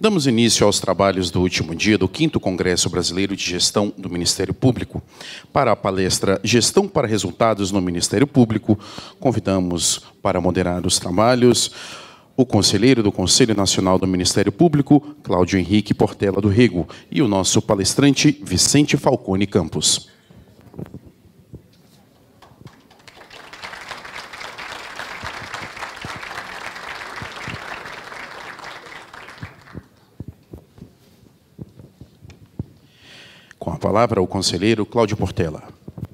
Damos início aos trabalhos do último dia do 5º Congresso Brasileiro de Gestão do Ministério Público. Para a palestra Gestão para Resultados no Ministério Público, convidamos para moderar os trabalhos o conselheiro do Conselho Nacional do Ministério Público, Cláudio Henrique Portela do Rego, e o nosso palestrante, Vicente Falcone Campos. Com a palavra, o conselheiro Cláudio Portela.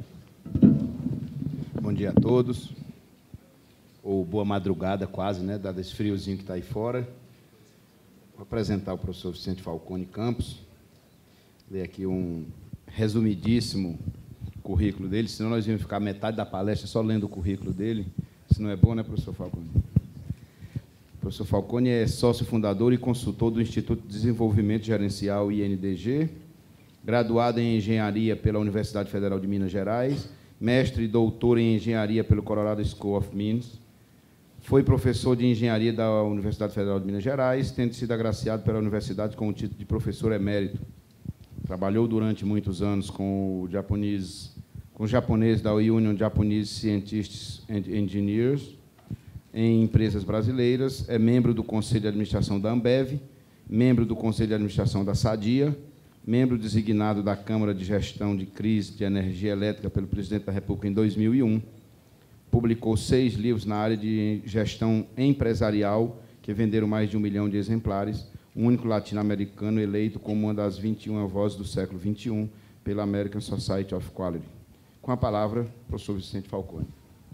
Bom dia a todos. Ou boa madrugada, quase, né? Dado esse friozinho que está aí fora. Vou apresentar o professor Vicente Falcone Campos. Ler aqui um resumidíssimo currículo dele, senão nós íamos ficar metade da palestra só lendo o currículo dele. Isso não é bom, né, professor Falcone? O professor Falcone é sócio fundador e consultor do Instituto de Desenvolvimento Gerencial, INDG, graduado em Engenharia pela Universidade Federal de Minas Gerais, mestre e doutor em Engenharia pelo Colorado School of Mines, foi professor de Engenharia da Universidade Federal de Minas Gerais, tendo sido agraciado pela Universidade com o título de professor emérito. Trabalhou durante muitos anos com os japoneses da Union Japanese Scientists and Engineers em empresas brasileiras, é membro do Conselho de Administração da Ambev, membro do Conselho de Administração da Sadia, membro designado da Câmara de Gestão de Crise de Energia Elétrica pelo Presidente da República em 2001, publicou 6 livros na área de gestão empresarial, que venderam mais de 1 milhão de exemplares, o único latino-americano eleito como uma das 21 vozes do século XXI pela American Society of Quality. Com a palavra, professor Vicente Falcone.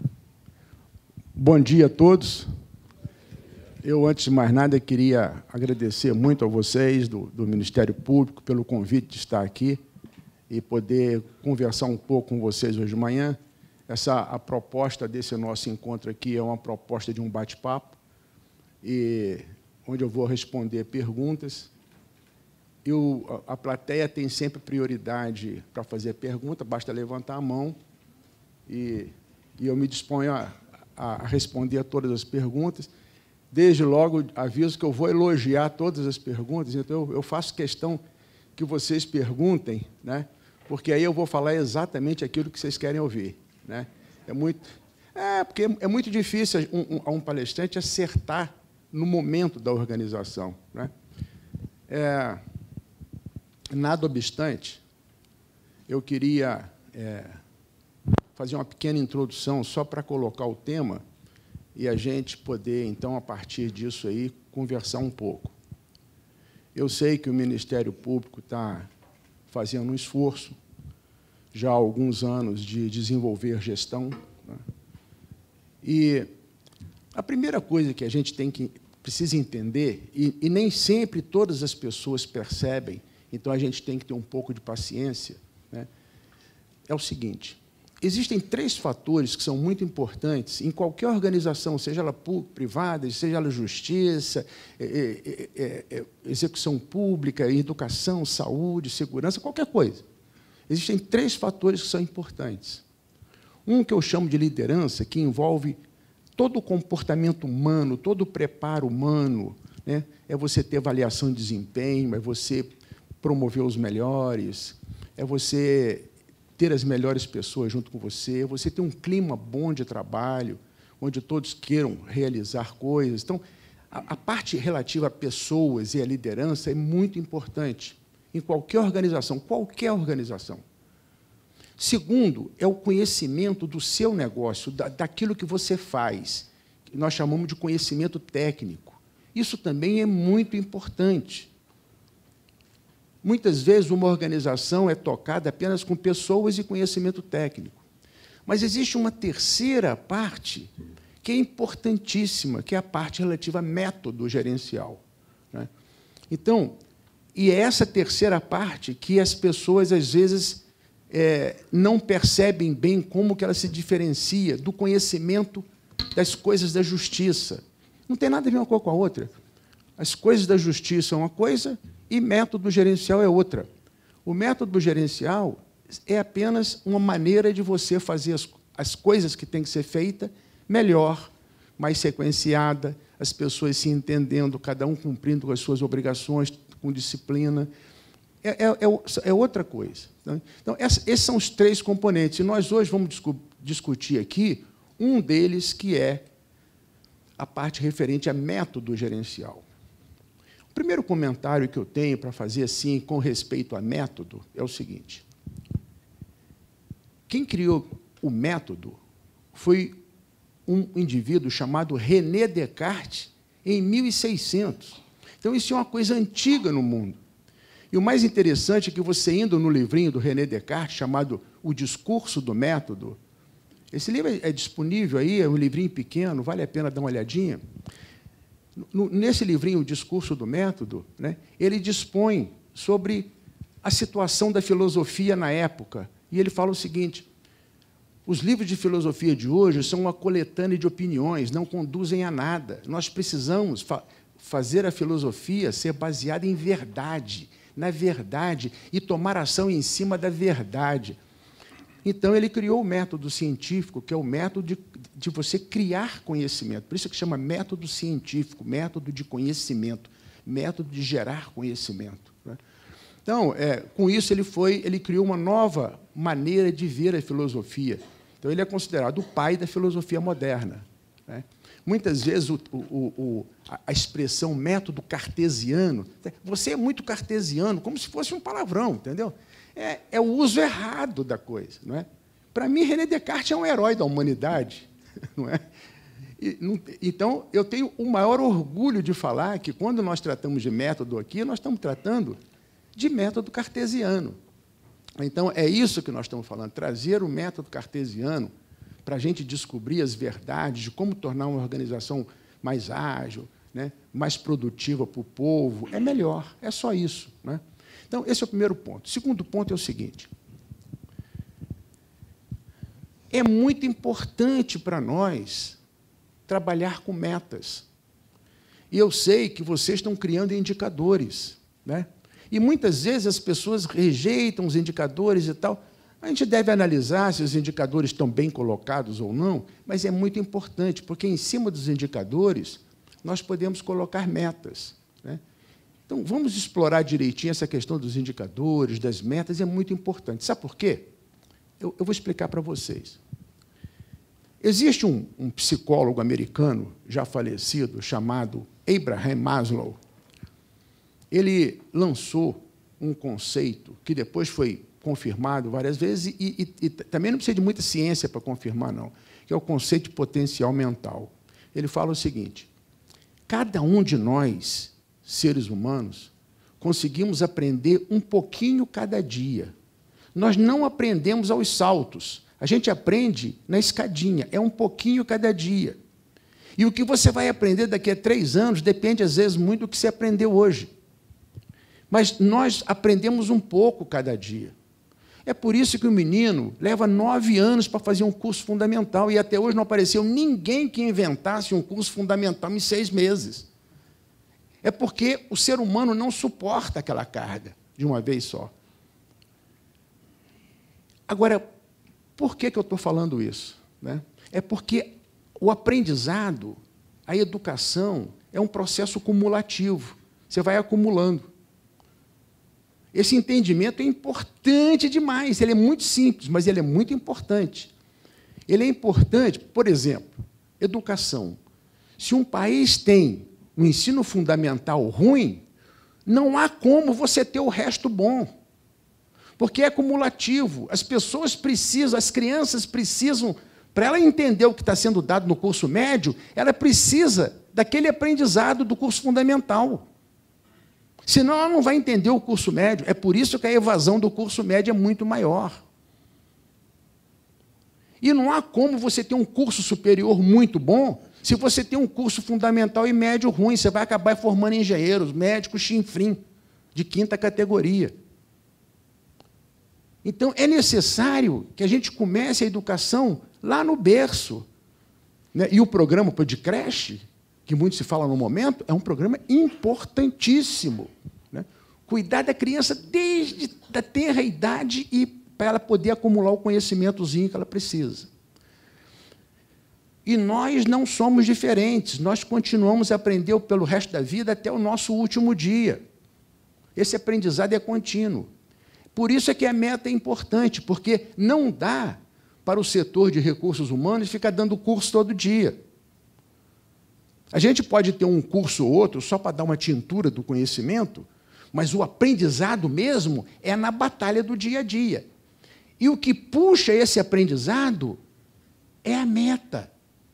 Bom dia a todos. Eu, antes de mais nada, queria agradecer muito a vocês do Ministério Público pelo convite de estar aqui e poder conversar um pouco com vocês hoje de manhã. A proposta desse nosso encontro aqui é uma proposta de um bate-papo, onde eu vou responder perguntas. A plateia tem sempre prioridade para fazer pergunta, basta levantar a mão e eu me disponho a responder a todas as perguntas. Desde logo, aviso que eu vou elogiar todas as perguntas, então eu faço questão que vocês perguntem, né? Porque aí eu vou falar exatamente aquilo que vocês querem ouvir, né? Porque é muito difícil um palestrante acertar no momento da organização, né? Nada obstante, eu queria fazer uma pequena introdução só para colocar o tema e a gente poder, então, a partir disso aí, conversar um pouco. Eu sei que o Ministério Público está fazendo um esforço, já há alguns anos, de desenvolver gestão, né? E a primeira coisa que a gente precisa entender, e nem sempre todas as pessoas percebem, então a gente tem que ter um pouco de paciência, né? É o seguinte: existem 3 fatores que são muito importantes em qualquer organização, seja ela privada, seja ela justiça, execução pública, educação, saúde, segurança, qualquer coisa. Existem 3 fatores que são importantes. Um que eu chamo de liderança, que envolve todo o comportamento humano, todo o preparo humano, né? É você ter avaliação de desempenho, é você promover os melhores, é você ter as melhores pessoas junto com você, você ter um clima bom de trabalho, onde todos queiram realizar coisas. Então, a parte relativa a pessoas e a liderança é muito importante em qualquer organização, qualquer organização. Segundo, é o conhecimento do seu negócio, daquilo que você faz, que nós chamamos de conhecimento técnico. Isso também é muito importante. Muitas vezes, uma organização é tocada apenas com pessoas e conhecimento técnico. Mas existe uma terceira parte que é importantíssima, que é a parte relativa a método gerencial, né? Então, e é essa terceira parte que as pessoas, às vezes, não percebem bem como que ela se diferencia do conhecimento das coisas da justiça. Não tem nada a ver uma coisa com a outra. As coisas da justiça é uma coisa e método gerencial é outra. O método gerencial é apenas uma maneira de você fazer as coisas que têm que ser feitas melhor, mais sequenciada, as pessoas se entendendo, cada um cumprindo as suas obrigações com disciplina. É outra coisa. Então, esses são os 3 componentes. E nós hoje vamos discutir aqui um deles, que é a parte referente a método gerencial. O primeiro comentário que eu tenho para fazer assim, com respeito a método, é o seguinte. Quem criou o método foi um indivíduo chamado René Descartes, em 1600. Então, isso é uma coisa antiga no mundo. E o mais interessante é que você, indo no livrinho do René Descartes, chamado O Discurso do Método, esse livro é disponível aí, é um livrinho pequeno, vale a pena dar uma olhadinha. Nesse livrinho, O Discurso do Método, né, ele dispõe sobre a situação da filosofia na época. E ele fala o seguinte: os livros de filosofia de hoje são uma coletânea de opiniões, não conduzem a nada. Nós precisamos fazer a filosofia ser baseada em verdade, na verdade, e tomar ação em cima da verdade. Então, ele criou o método científico, que é o método de você criar conhecimento. Por isso que chama método científico, método de conhecimento, método de gerar conhecimento. Então, com isso, ele criou uma nova maneira de ver a filosofia. Então, ele é considerado o pai da filosofia moderna. Muitas vezes, a expressão método cartesiano, você é muito cartesiano, como se fosse um palavrão, entendeu? É o uso errado da coisa. Não é? Para mim, René Descartes é um herói da humanidade. Não é? Então, eu tenho o maior orgulho de falar que, quando nós tratamos de método aqui, nós estamos tratando de método cartesiano. Então, é isso que nós estamos falando, trazer o método cartesiano para a gente descobrir as verdades de como tornar uma organização mais ágil, né, mais produtiva para o povo. É melhor, é só isso. Né? Então, esse é o primeiro ponto. O segundo ponto é o seguinte. É muito importante para nós trabalhar com metas. E eu sei que vocês estão criando indicadores. Né? E, muitas vezes, as pessoas rejeitam os indicadores e tal. A gente deve analisar se os indicadores estão bem colocados ou não, mas é muito importante, porque, em cima dos indicadores, nós podemos colocar metas. Né? Então, vamos explorar direitinho essa questão dos indicadores, das metas, é muito importante. Sabe por quê? Eu vou explicar para vocês. Existe um psicólogo americano, já falecido, chamado Abraham Maslow. Ele lançou um conceito que depois foi confirmado várias vezes, e também não precisa de muita ciência para confirmar, não, que é o conceito de potencial mental. Ele fala o seguinte: cada um de nós, seres humanos, conseguimos aprender um pouquinho cada dia. Nós não aprendemos aos saltos, a gente aprende na escadinha, é um pouquinho cada dia. E o que você vai aprender daqui a 3 anos depende, às vezes, muito do que você aprendeu hoje. Mas nós aprendemos um pouco cada dia. É por isso que o menino leva 9 anos para fazer um curso fundamental, e até hoje não apareceu ninguém que inventasse um curso fundamental em 6 meses. É porque o ser humano não suporta aquela carga de uma vez só. Agora, por que eu estou falando isso? Né? É porque o aprendizado, a educação, é um processo cumulativo. Você vai acumulando. Esse entendimento é importante demais. Ele é muito simples, mas ele é muito importante. Ele é importante, por exemplo, educação. Se um país tem um ensino fundamental ruim, não há como você ter o resto bom. Porque é cumulativo. As pessoas precisam, as crianças precisam, para ela entender o que está sendo dado no curso médio, ela precisa daquele aprendizado do curso fundamental. Senão ela não vai entender o curso médio. É por isso que a evasão do curso médio é muito maior. E não há como você ter um curso superior muito bom se você tem um curso fundamental e médio ruim. Você vai acabar formando engenheiros, médicos, chinfrim, de 5ª categoria. Então, é necessário que a gente comece a educação lá no berço. Né? E o programa de creche, que muito se fala no momento, é um programa importantíssimo. Né? Cuidar da criança desde a tenra idade e para ela poder acumular o conhecimentozinho que ela precisa. E nós não somos diferentes, nós continuamos a aprender pelo resto da vida até o nosso último dia. Esse aprendizado é contínuo. Por isso é que a meta é importante, porque não dá para o setor de recursos humanos ficar dando curso todo dia. A gente pode ter um curso ou outro só para dar uma tintura do conhecimento, mas o aprendizado mesmo é na batalha do dia a dia. E o que puxa esse aprendizado é a meta.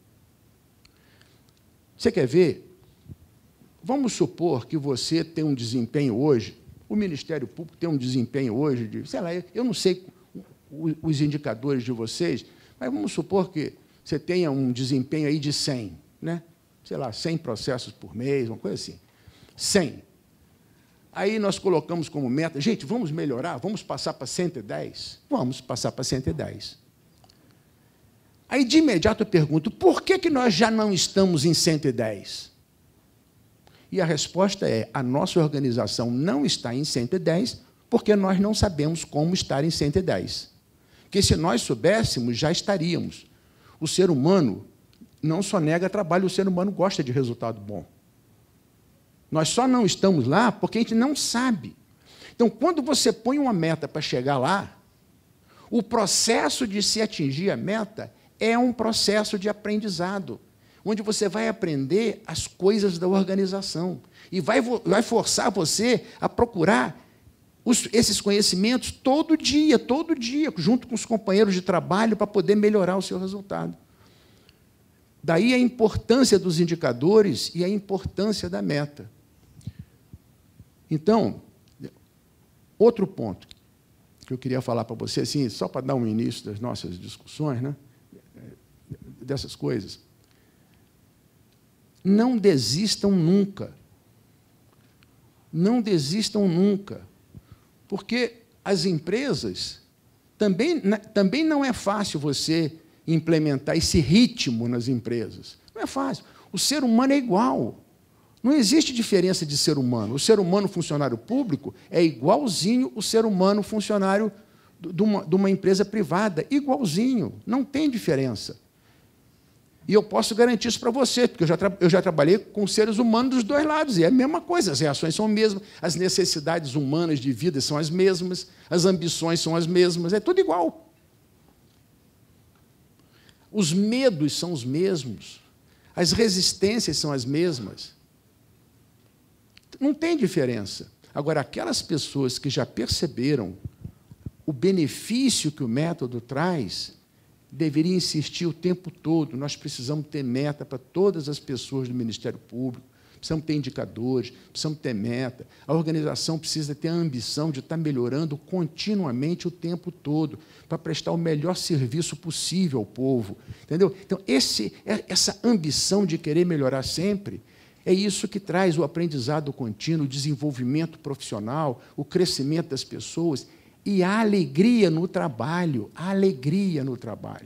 Você quer ver? Vamos supor que você tem um desempenho hoje, o Ministério Público tem um desempenho hoje de, sei lá, eu não sei os indicadores de vocês, mas vamos supor que você tenha um desempenho aí de 100, né? Sei lá, 100 processos por mês, uma coisa assim. 100. Aí nós colocamos como meta, gente, vamos melhorar, vamos passar para 110? Vamos passar para 110. Aí, de imediato, eu pergunto, por que nós já não estamos em 110? E a resposta é, a nossa organização não está em 110 porque nós não sabemos como estar em 110. Porque se nós soubéssemos, já estaríamos. O ser humano não só nega trabalho, o ser humano gosta de resultado bom. Nós só não estamos lá porque a gente não sabe. Então, quando você põe uma meta para chegar lá, o processo de se atingir a meta é um processo de aprendizado, onde você vai aprender as coisas da organização e vai forçar você a procurar esses conhecimentos todo dia, junto com os companheiros de trabalho, para poder melhorar o seu resultado. Daí a importância dos indicadores e a importância da meta. Então, outro ponto que eu queria falar para você, assim, só para dar um início das nossas discussões, né, dessas coisas. Não desistam nunca. Não desistam nunca. Porque as empresas, também não é fácil você implementar esse ritmo nas empresas. Não é fácil. O ser humano é igual. Não existe diferença de ser humano. O ser humano funcionário público é igualzinho o ser humano funcionário de uma empresa privada. Igualzinho. Não tem diferença. E eu posso garantir isso para você, porque eu já trabalhei com seres humanos dos dois lados, e é a mesma coisa, as reações são as mesmas, as necessidades humanas de vida são as mesmas, as ambições são as mesmas, é tudo igual. Os medos são os mesmos, as resistências são as mesmas. Não tem diferença. Agora, aquelas pessoas que já perceberam o benefício que o método traz, deveria insistir o tempo todo. Nós precisamos ter meta para todas as pessoas do Ministério Público, precisamos ter indicadores, precisamos ter meta. A organização precisa ter a ambição de estar melhorando continuamente o tempo todo, para prestar o melhor serviço possível ao povo. Entendeu? Então, essa ambição de querer melhorar sempre, é isso que traz o aprendizado contínuo, o desenvolvimento profissional, o crescimento das pessoas, e a alegria no trabalho, a alegria no trabalho.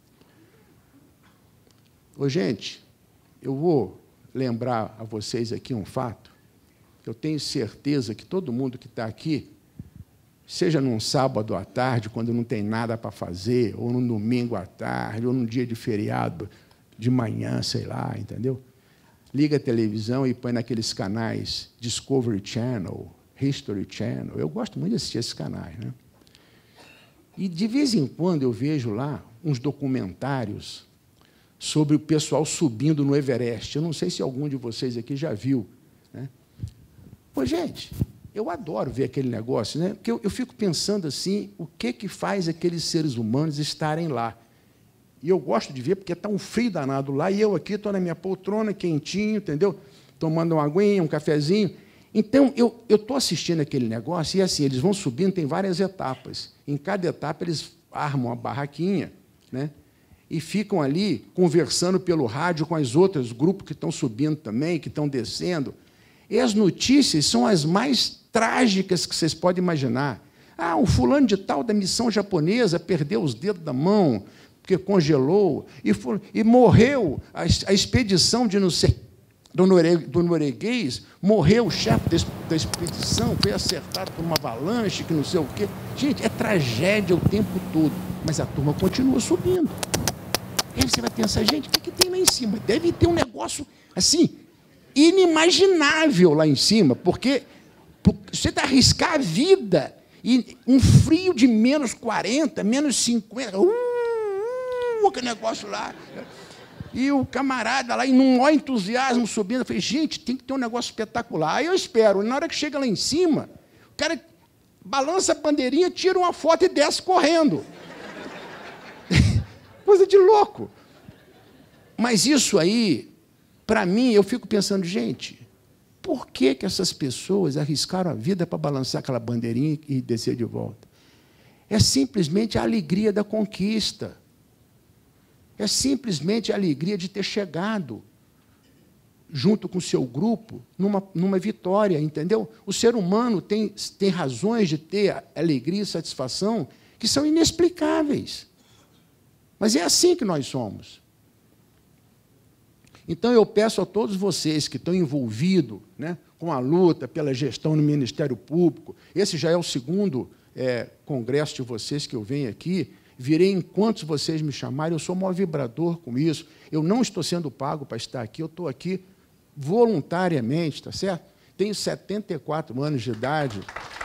Ô, gente, eu vou lembrar a vocês aqui um fato. Eu tenho certeza que todo mundo que está aqui, seja num sábado à tarde, quando não tem nada para fazer, ou num domingo à tarde, ou num dia de feriado de manhã, sei lá, entendeu? Liga a televisão e põe naqueles canais Discovery Channel, History Channel. Eu gosto muito de assistir esses canais, né? E, de vez em quando, eu vejo lá uns documentários sobre o pessoal subindo no Everest. Eu não sei se algum de vocês aqui já viu, né? Pô, gente, eu adoro ver aquele negócio, né? Porque eu fico pensando assim, o que faz aqueles seres humanos estarem lá? E eu gosto de ver, porque está um frio danado lá, e eu aqui estou na minha poltrona, quentinho, entendeu? Tomando uma aguinha, um cafezinho. Então, eu estou assistindo aquele negócio, e assim, eles vão subindo, tem várias etapas. Em cada etapa, eles armam uma barraquinha, né, e ficam ali conversando pelo rádio com os outros grupos que estão subindo também, que estão descendo. E as notícias são as mais trágicas que vocês podem imaginar. Ah, o fulano de tal da missão japonesa perdeu os dedos da mão, porque congelou, e morreu a expedição de não sei... do norueguês, morreu o chefe da expedição, foi acertado por uma avalanche, que não sei o quê. Gente, é tragédia o tempo todo, mas a turma continua subindo. E aí você vai pensar, gente, o que tem lá em cima? Deve ter um negócio, assim, inimaginável lá em cima, porque você está a arriscar a vida, e um frio de menos 40, menos 50, aquele negócio lá. E o camarada lá, num maior entusiasmo, subindo, eu falei, gente, tem que ter um negócio espetacular. Aí eu espero, na hora que chega lá em cima, o cara balança a bandeirinha, tira uma foto e desce correndo. Coisa de louco. Mas isso aí, para mim, eu fico pensando, gente, por que essas pessoas arriscaram a vida para balançar aquela bandeirinha e descer de volta? É simplesmente a alegria da conquista. É simplesmente a alegria de ter chegado junto com o seu grupo numa vitória, entendeu? O ser humano tem razões de ter alegria e satisfação que são inexplicáveis. Mas é assim que nós somos. Então, eu peço a todos vocês que estão envolvidos, né, com a luta pela gestão no Ministério Público, esse já é o segundo congresso de vocês que eu venho aqui, virei enquanto vocês me chamarem, eu sou o maior vibrador com isso, eu não estou sendo pago para estar aqui, eu estou aqui voluntariamente, tá certo? Tenho 74 anos de idade.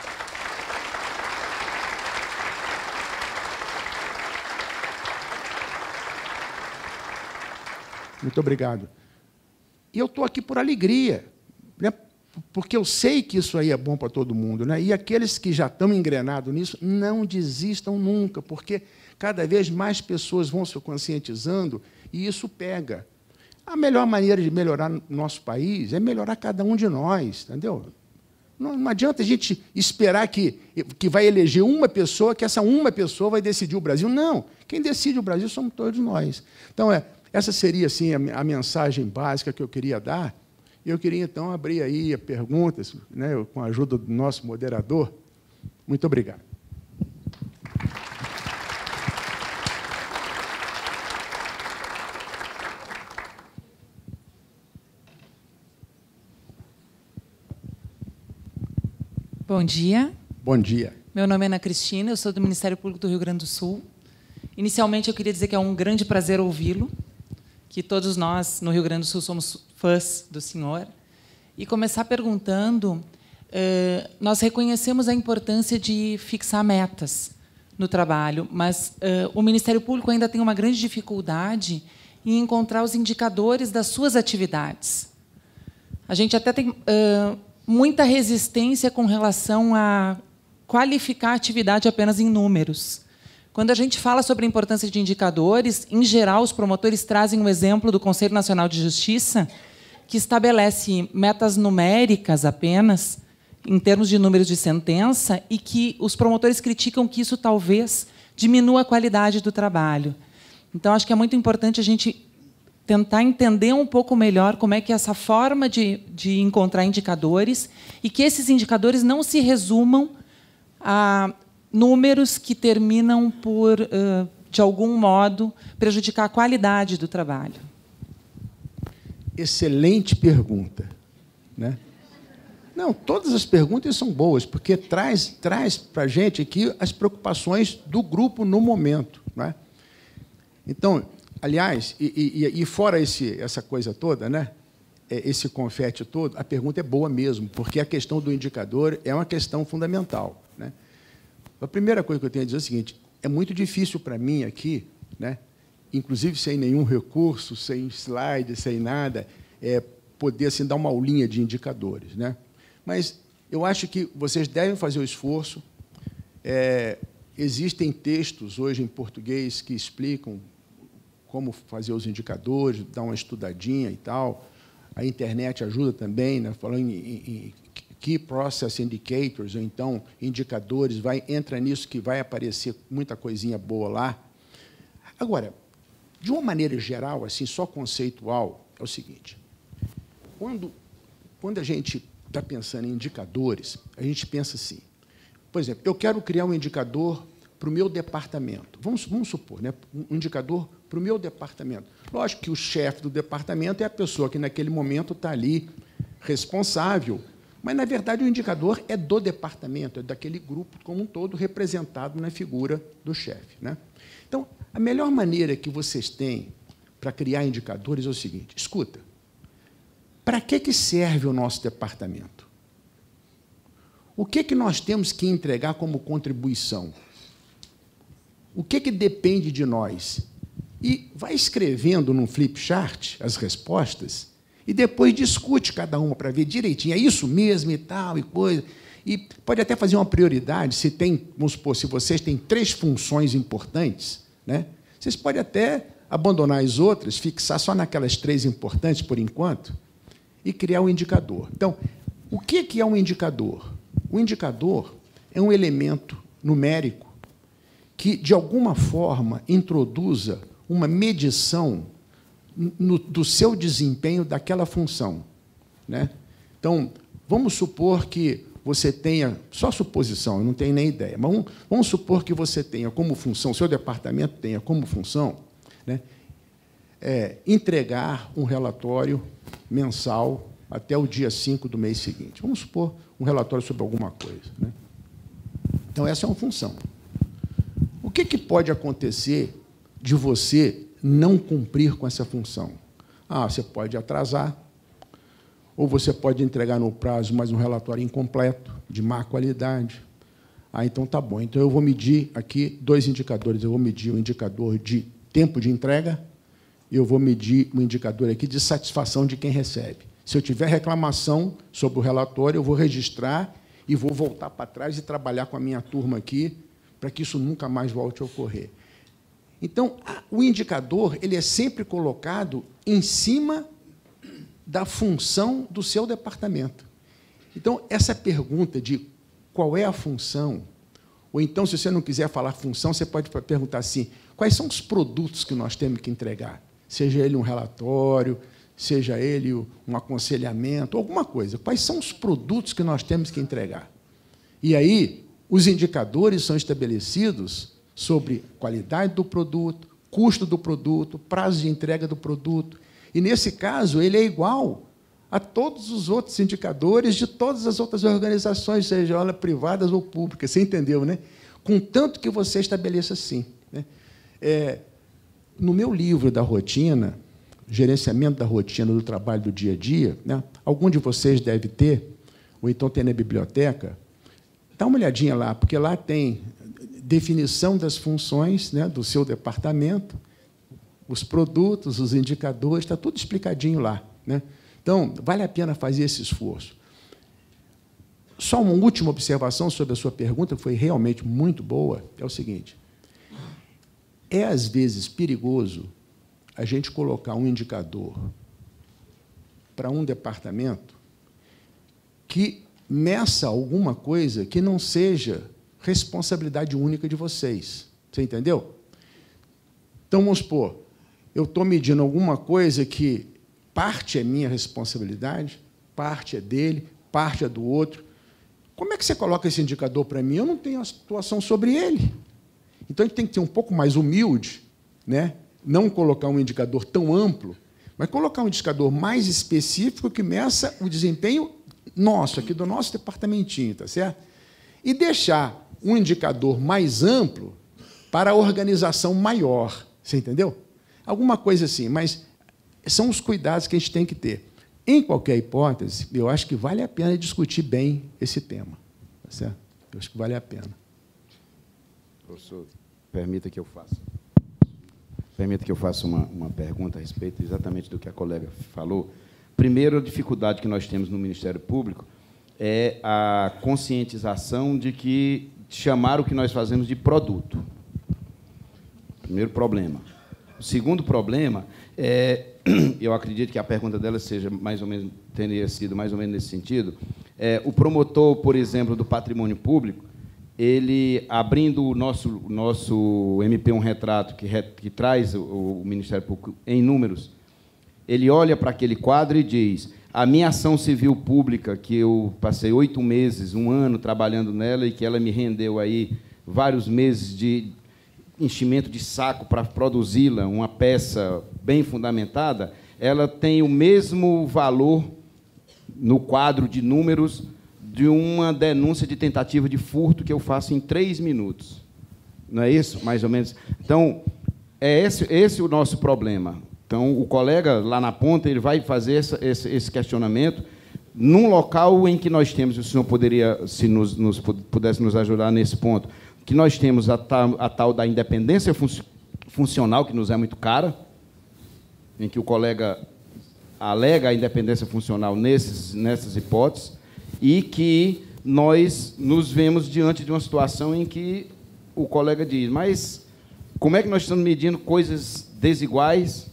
Muito obrigado. E eu estou aqui por alegria, né? Porque eu sei que isso aí é bom para todo mundo, né? E aqueles que já estão engrenados nisso, não desistam nunca, porque cada vez mais pessoas vão se conscientizando e isso pega. A melhor maneira de melhorar o nosso país é melhorar cada um de nós, entendeu? Não adianta a gente esperar que vai eleger uma pessoa, que essa uma pessoa vai decidir o Brasil. Não, quem decide o Brasil somos todos nós. Então, essa seria assim, a mensagem básica que eu queria dar. E eu queria, então, abrir aí a perguntas, né, com a ajuda do nosso moderador. Muito obrigado. Bom dia. Bom dia. Meu nome é Ana Cristina, eu sou do Ministério Público do Rio Grande do Sul. Inicialmente, eu queria dizer que é um grande prazer ouvi-lo, que todos nós, no Rio Grande do Sul, somos fãs do senhor. E começar perguntando, nós reconhecemos a importância de fixar metas no trabalho, mas o Ministério Público ainda tem uma grande dificuldade em encontrar os indicadores das suas atividades. A gente até tem muita resistência com relação a qualificar a atividade apenas em números. Quando a gente fala sobre a importância de indicadores, em geral, os promotores trazem um exemplo do Conselho Nacional de Justiça, que estabelece metas numéricas apenas, em termos de números de sentença, e que os promotores criticam que isso talvez diminua a qualidade do trabalho. Então, acho que é muito importante a gente tentar entender um pouco melhor como é que é essa forma de encontrar indicadores e que esses indicadores não se resumam a números que terminam por, de algum modo, prejudicar a qualidade do trabalho. Excelente pergunta, né? Não, todas as perguntas são boas, porque traz para a gente aqui as preocupações do grupo no momento, né? Então, aliás, e fora essa coisa toda, né? Esse confete todo, a pergunta é boa mesmo, porque a questão do indicador é uma questão fundamental, né? A primeira coisa que eu tenho a dizer é o seguinte: é muito difícil para mim aqui, né, inclusive sem nenhum recurso, sem slide, sem nada, poder assim, dar uma aulinha de indicadores, né? Mas eu acho que vocês devem fazer o esforço. Existem textos hoje em português que explicam como fazer os indicadores, dar uma estudadinha e tal. A internet ajuda também, né, falando em Key Process Indicators, ou então indicadores, entra nisso que vai aparecer muita coisinha boa lá. Agora, de uma maneira geral, assim, só conceitual, é o seguinte: quando a gente está pensando em indicadores, a gente pensa assim, por exemplo, eu quero criar um indicador para o meu departamento. Vamos supor, né, um indicador para o meu departamento. Lógico que o chefe do departamento é a pessoa que, naquele momento, está ali responsável. Mas, na verdade, o indicador é do departamento, é daquele grupo como um todo, representado na figura do chefe, né? Então, a melhor maneira que vocês têm para criar indicadores é o seguinte: escuta, para que serve o nosso departamento? O que nós temos que entregar como contribuição? O que depende de nós? E vai escrevendo num flip chart as respostas e depois discute cada uma para ver direitinho, é isso mesmo e tal, e coisa. E pode até fazer uma prioridade, se tem, vamos supor, se vocês têm 3 funções importantes, né, vocês podem até abandonar as outras, fixar só naquelas 3 importantes por enquanto e criar um indicador. Então, o que é um indicador? O indicador é um elemento numérico que, de alguma forma, introduza uma medição do seu desempenho daquela função, né? Então, vamos supor que você tenha, só suposição, eu não tenho nem ideia, mas vamos supor que você tenha como função, o seu departamento tenha como função, né, entregar um relatório mensal até o dia 5 do mês seguinte. Vamos supor um relatório sobre alguma coisa, né? Então, essa é uma função. O que pode acontecer de você não cumprir com essa função? Você pode atrasar, ou você pode entregar no prazo, mas um relatório incompleto, de má qualidade. Então, tá bom. Então, eu vou medir aqui 2 indicadores. Eu vou medir o indicador de tempo de entrega e eu vou medir o indicador aqui de satisfação de quem recebe. Se eu tiver reclamação sobre o relatório, eu vou registrar e vou voltar para trás e trabalhar com a minha turma aqui para que isso nunca mais volte a ocorrer. Então, o indicador ele é sempre colocado em cima da função do seu departamento. Então, essa pergunta de qual é a função, ou então, se você não quiser falar função, você pode perguntar assim: quais são os produtos que nós temos que entregar? Seja ele um relatório, seja ele um aconselhamento, alguma coisa. Quais são os produtos que nós temos que entregar? E aí, os indicadores são estabelecidos sobre qualidade do produto, custo do produto, prazo de entrega do produto. E, nesse caso, ele é igual a todos os outros indicadores de todas as outras organizações, seja elas privadas ou públicas. Você entendeu, né? Contanto que você estabeleça assim, né? No meu livro da rotina, Gerenciamento da Rotina do Trabalho do Dia a Dia, né, algum de vocês deve ter, ou então tem na biblioteca, dá uma olhadinha lá, porque lá tem definição das funções, né, do seu departamento, os produtos, os indicadores, está tudo explicadinho lá, né? Então, vale a pena fazer esse esforço. Só uma última observação sobre a sua pergunta, que foi realmente muito boa, é o seguinte: é, às vezes, perigoso a gente colocar um indicador para um departamento que meça alguma coisa que não seja responsabilidade única de vocês. Você entendeu? Então, vamos supor, eu estou medindo alguma coisa que parte é minha responsabilidade, parte é dele, parte é do outro. Como é que você coloca esse indicador para mim? Eu não tenho atuação sobre ele. Então, a gente tem que ser um pouco mais humilde, né? Não colocar um indicador tão amplo, mas colocar um indicador mais específico que meça o desempenho nosso, aqui do nosso departamentinho, tá certo? E deixar um indicador mais amplo para a organização maior. Você entendeu? Alguma coisa assim, mas são os cuidados que a gente tem que ter. Em qualquer hipótese, eu acho que vale a pena discutir bem esse tema. Tá certo? Eu acho que vale a pena. Professor, permita que eu faça uma pergunta a respeito exatamente do que a colega falou. Primeiro, a dificuldade que nós temos no Ministério Público é a conscientização de que chamar o que nós fazemos de produto. Primeiro problema. O segundo problema é, eu acredito que a pergunta dela seja mais ou menos, teria sido mais ou menos nesse sentido. O promotor, por exemplo, do patrimônio público, ele, abrindo o nosso MP1 Retrato, que traz o Ministério Público em números, ele olha para aquele quadro e diz: a minha ação civil pública, que eu passei 8 meses, 1 ano trabalhando nela, e que ela me rendeu aí vários meses de enchimento de saco para produzi-la, uma peça bem fundamentada, ela tem o mesmo valor no quadro de números de uma denúncia de tentativa de furto que eu faço em 3 minutos. Não é isso? Mais ou menos. Então, é esse o nosso problema. Então, o colega lá na ponta ele vai fazer esse questionamento num local em que nós temos, o senhor poderia, se pudesse nos ajudar nesse ponto, que nós temos a tal da independência funcional, que nos é muito cara, em que o colega alega a independência funcional nessas hipóteses, e que nós nos vemos diante de uma situação em que o colega diz, mas como é que nós estamos medindo coisas desiguais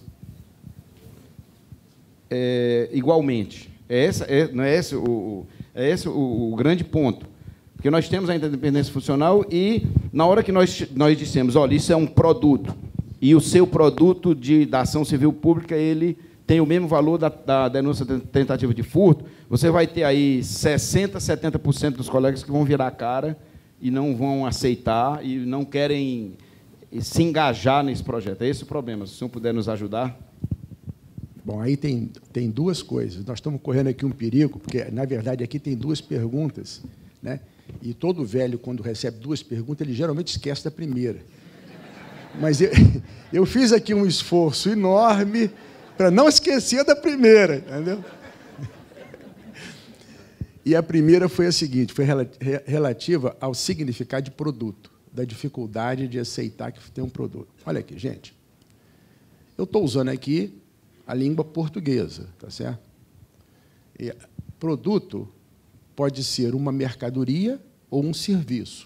igualmente? Não é esse o grande ponto. Porque nós temos a independência funcional e, na hora que nós dissemos, olha, isso é um produto, e o seu produto da ação civil pública ele tem o mesmo valor da denúncia de tentativa de furto, você vai ter aí 60%, 70% dos colegas que vão virar a cara e não vão aceitar e não querem se engajar nesse projeto. É esse o problema. Se o senhor puder nos ajudar. Bom, aí tem duas coisas. Nós estamos correndo aqui um perigo, porque, na verdade, aqui tem duas perguntas, né? E todo velho, quando recebe duas perguntas, ele geralmente esquece da primeira. Mas eu fiz aqui um esforço enorme para não esquecer da primeira, entendeu? E a primeira foi a seguinte, foi relativa ao significado de produto, da dificuldade de aceitar que tem um produto. Olha aqui, gente. Eu estou usando aqui a língua portuguesa, tá certo? E produto pode ser uma mercadoria ou um serviço.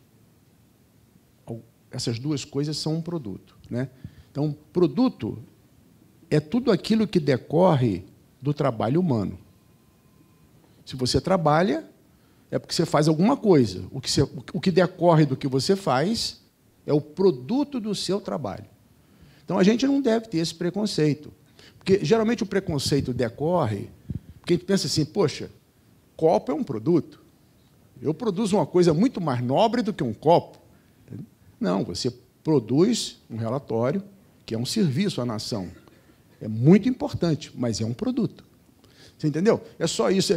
Essas duas coisas são um produto, né? Então, produto é tudo aquilo que decorre do trabalho humano. Se você trabalha, é porque você faz alguma coisa. O que decorre do que você faz é o produto do seu trabalho. Então, a gente não deve ter esse preconceito. Porque, geralmente, o preconceito decorre porque a gente pensa assim, poxa, copo é um produto. Eu produzo uma coisa muito mais nobre do que um copo. Não, você produz um relatório, que é um serviço à nação. É muito importante, mas é um produto. Você entendeu? É só isso.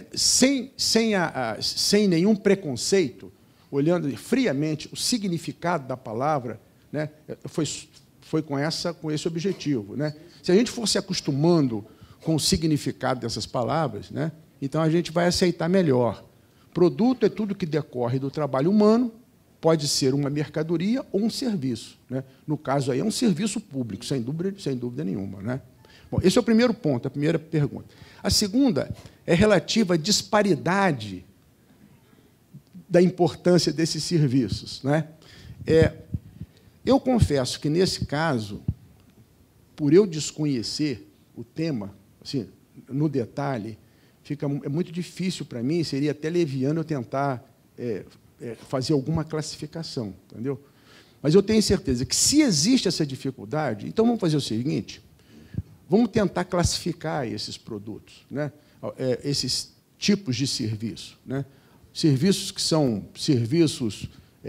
Sem nenhum preconceito, olhando friamente o significado da palavra, né, foi com esse objetivo. Né? Se a gente for se acostumando com o significado dessas palavras, né, então a gente vai aceitar melhor. Produto é tudo que decorre do trabalho humano, pode ser uma mercadoria ou um serviço. Né? No caso, aí, é um serviço público, sem dúvida nenhuma. Né? Bom, esse é o primeiro ponto, a primeira pergunta. A segunda é relativa à disparidade da importância desses serviços. Né? Eu confesso que, nesse caso, por eu desconhecer o tema, assim, no detalhe, é muito difícil para mim, seria até leviano eu tentar fazer alguma classificação, entendeu? Mas eu tenho certeza que, se existe essa dificuldade, então vamos fazer o seguinte, vamos tentar classificar esses produtos, né? Esses tipos de serviço. Né? Serviços que são serviços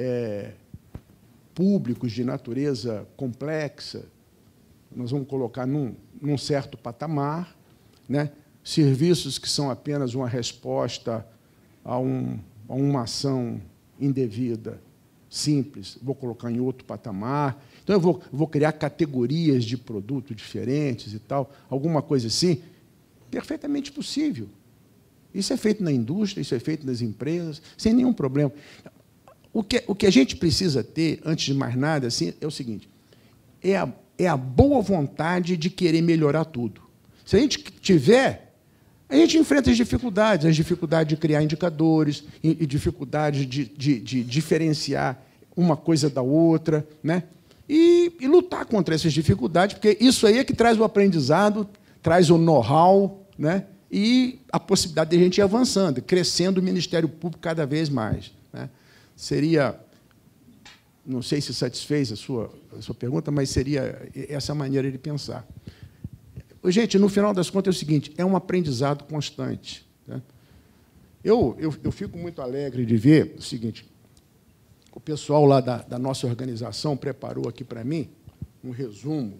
públicos de natureza complexa, nós vamos colocar num certo patamar, né? Serviços que são apenas uma resposta a uma ação indevida, simples, vou colocar em outro patamar. Então, eu vou criar categorias de produto diferentes e tal, alguma coisa assim, perfeitamente possível. Isso é feito na indústria, isso é feito nas empresas, sem nenhum problema. O que a gente precisa ter, antes de mais nada, assim, é o seguinte, é a boa vontade de querer melhorar tudo. Se a gente tiver, a gente enfrenta as dificuldades de criar indicadores, e dificuldades de diferenciar uma coisa da outra, né? E lutar contra essas dificuldades, porque isso aí é que traz o aprendizado, traz o know-how, né? E a possibilidade de a gente ir avançando, crescendo o Ministério Público cada vez mais. Né? Seria, não sei se satisfez a sua pergunta, mas seria essa maneira de pensar. Gente, no final das contas, é o seguinte, é um aprendizado constante. Né? Eu fico muito alegre de ver o seguinte, o pessoal lá da nossa organização preparou aqui para mim um resumo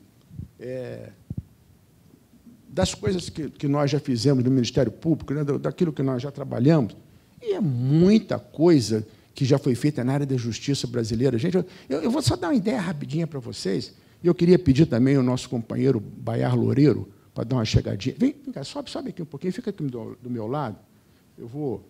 das coisas que nós já fizemos no Ministério Público, né, daquilo que nós já trabalhamos, e é muita coisa que já foi feita na área da justiça brasileira. Gente, eu vou só dar uma ideia rapidinha para vocês. E eu queria pedir também ao nosso companheiro Baiar Loureiro para dar uma chegadinha. Vem cá, sobe aqui um pouquinho, fica aqui do meu lado. Eu vou...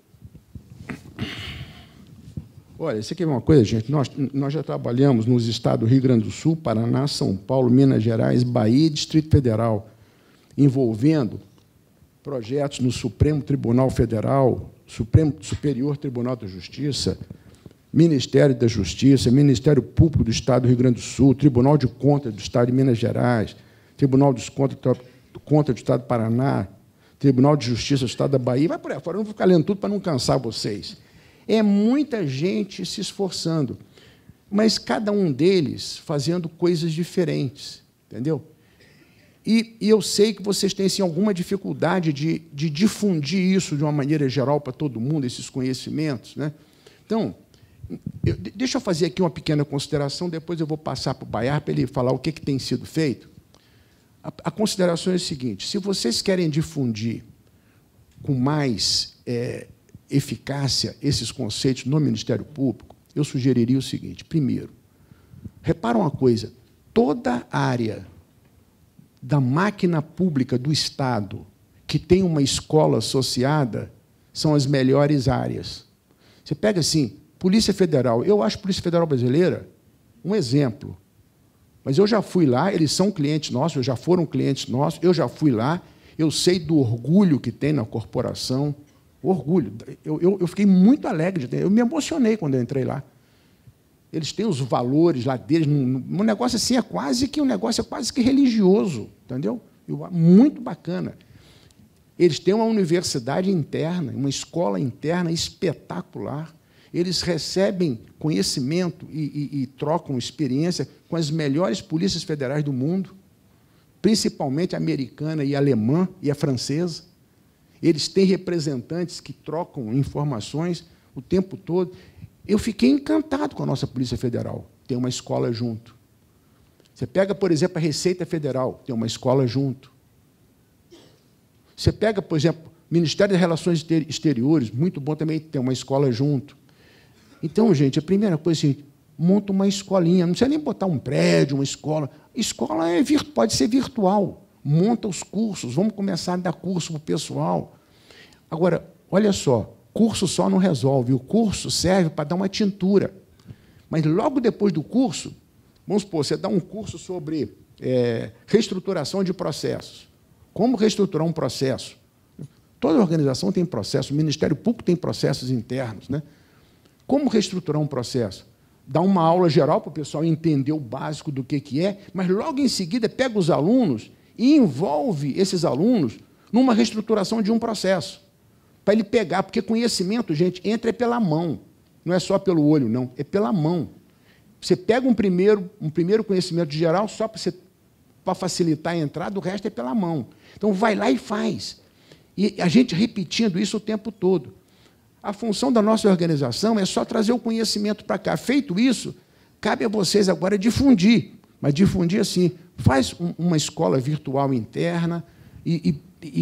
Olha, isso aqui é uma coisa, gente, nós já trabalhamos nos estados do Rio Grande do Sul, Paraná, São Paulo, Minas Gerais, Bahia e Distrito Federal, envolvendo projetos no Supremo Tribunal Federal, Superior Tribunal da Justiça, Ministério da Justiça, Ministério Público do Estado do Rio Grande do Sul, Tribunal de Contas do Estado de Minas Gerais, Tribunal de Contas do Estado do Paraná, Tribunal de Justiça do Estado da Bahia, vai por aí fora, eu não vou ficar lendo tudo para não cansar vocês. É muita gente se esforçando, mas cada um deles fazendo coisas diferentes, entendeu? E eu sei que vocês têm assim, alguma dificuldade de difundir isso de uma maneira geral para todo mundo, esses conhecimentos, né? Então, deixa eu fazer aqui uma pequena consideração, depois eu vou passar para o Baiar para ele falar o que tem sido feito. A consideração é a seguinte: se vocês querem difundir com mais eficácia esses conceitos no Ministério Público, eu sugeriria o seguinte: primeiro, repara uma coisa, toda área da máquina pública do Estado que tem uma escola associada são as melhores áreas. Você pega assim, Polícia Federal, eu acho a Polícia Federal Brasileira um exemplo, mas eu já fui lá, eles são clientes nossos, já foram clientes nossos, eu já fui lá, eu sei do orgulho que tem na corporação, orgulho. Eu fiquei muito alegre, eu me emocionei quando eu entrei lá. Eles têm os valores lá deles, um negócio assim é quase que religioso, entendeu? Muito bacana. Eles têm uma universidade interna, uma escola interna espetacular. Eles recebem conhecimento e trocam experiência com as melhores polícias federais do mundo, principalmente a americana e a alemã e a francesa. Eles têm representantes que trocam informações o tempo todo. Eu fiquei encantado com a nossa Polícia Federal. Tem uma escola junto. Você pega, por exemplo, a Receita Federal, tem uma escola junto. Você pega, por exemplo, o Ministério das Relações Exteriores, muito bom também, tem uma escola junto. Então, gente, a primeira coisa é assim, monta uma escolinha, não precisa nem botar um prédio, uma escola. Escola pode ser virtual. Monta os cursos, vamos começar a dar curso para o pessoal. Agora, olha só, curso só não resolve, o curso serve para dar uma tintura. Mas, logo depois do curso, vamos supor, você dá um curso sobre reestruturação de processos. Como reestruturar um processo? Toda organização tem processo, o Ministério Público tem processos internos, né? Como reestruturar um processo? Dá uma aula geral para o pessoal entender o básico do que é, mas, logo em seguida, pega os alunos e envolve esses alunos numa reestruturação de um processo, para ele pegar, porque conhecimento, gente, entra pela mão, não é só pelo olho, não, é pela mão. Você pega um primeiro conhecimento geral só para facilitar a entrada, o resto é pela mão. Então, vai lá e faz. E a gente repetindo isso o tempo todo. A função da nossa organização é só trazer o conhecimento para cá. Feito isso, cabe a vocês agora difundir, mas difundir assim, faz uma escola virtual interna e